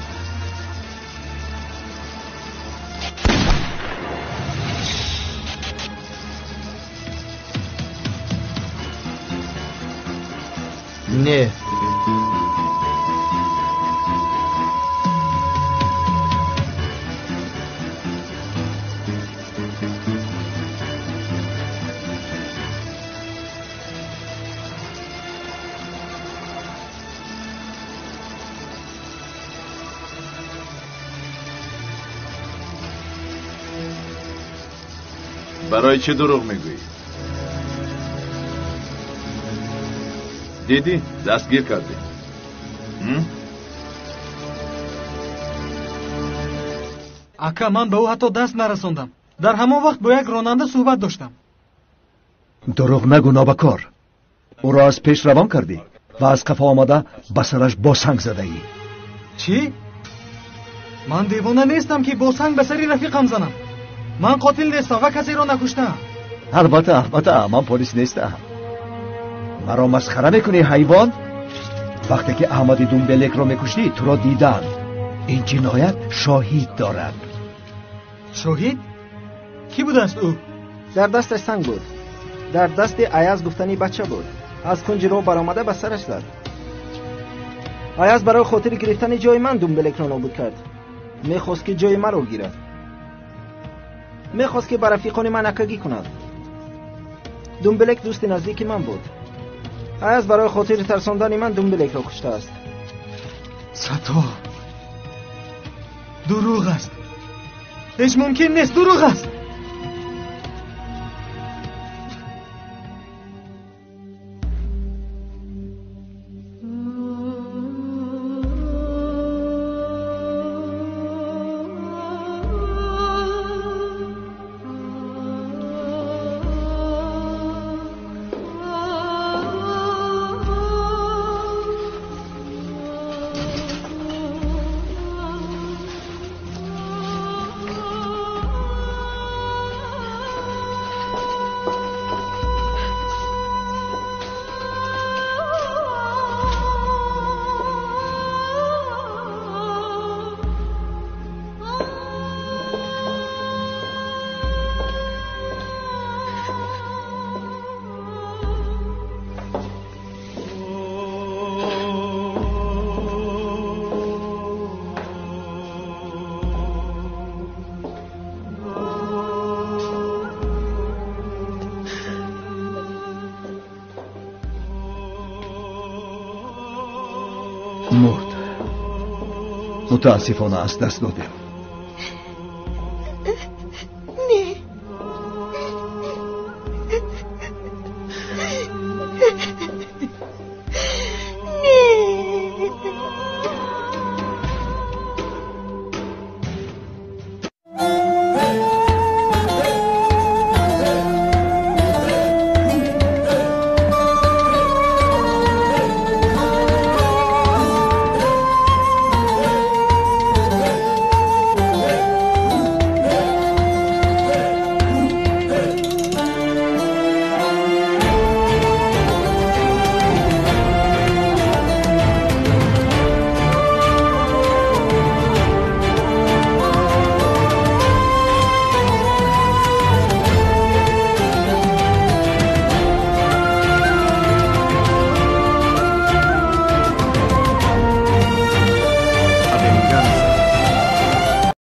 Speaker 9: نه.
Speaker 7: برای چه دروغ میگویی؟ دیدی؟ دستگیر کردی.
Speaker 5: اکا من به او حتی دست نرسوندم. در همان وقت با یک راننده صحبت داشتم.
Speaker 8: دروغ نگو نابکار. او را از پیش روان کردی و از قفا آمده به سرش با سنگ زده ای.
Speaker 5: چی؟ من دیوانه نیستم که با سنگ به سری رفیقم زنم. من قاتل نیستم و کسی را نکشتم.
Speaker 8: البته البته من پلیس نیستم. مرا مسخره میکنی حیوان؟ وقتی که احمدی دنبلک را میکشتی تو را دیدن. این جنایت شاهد دارد.
Speaker 5: شاهد؟ کی بود است او؟
Speaker 1: در دستش سنگ بود. در دست ایاز گفتنی بچه بود. از کنج رو برآمده به سرش زد. آیاز برای خاطر گرفتن جای من دنبلک را نابود کرد. میخواست که جای من را گیرد. میخواست که بر رفیقان من نکگی کند. دنبلک دوست نزدیک من بود. آیاز برای خاطر ترساندن من دنبلک را کشته است.
Speaker 5: ستا دروغ است. هیچ ممکن نیست، دروغ است.
Speaker 8: مرد. متاسفانه از دست دادیم.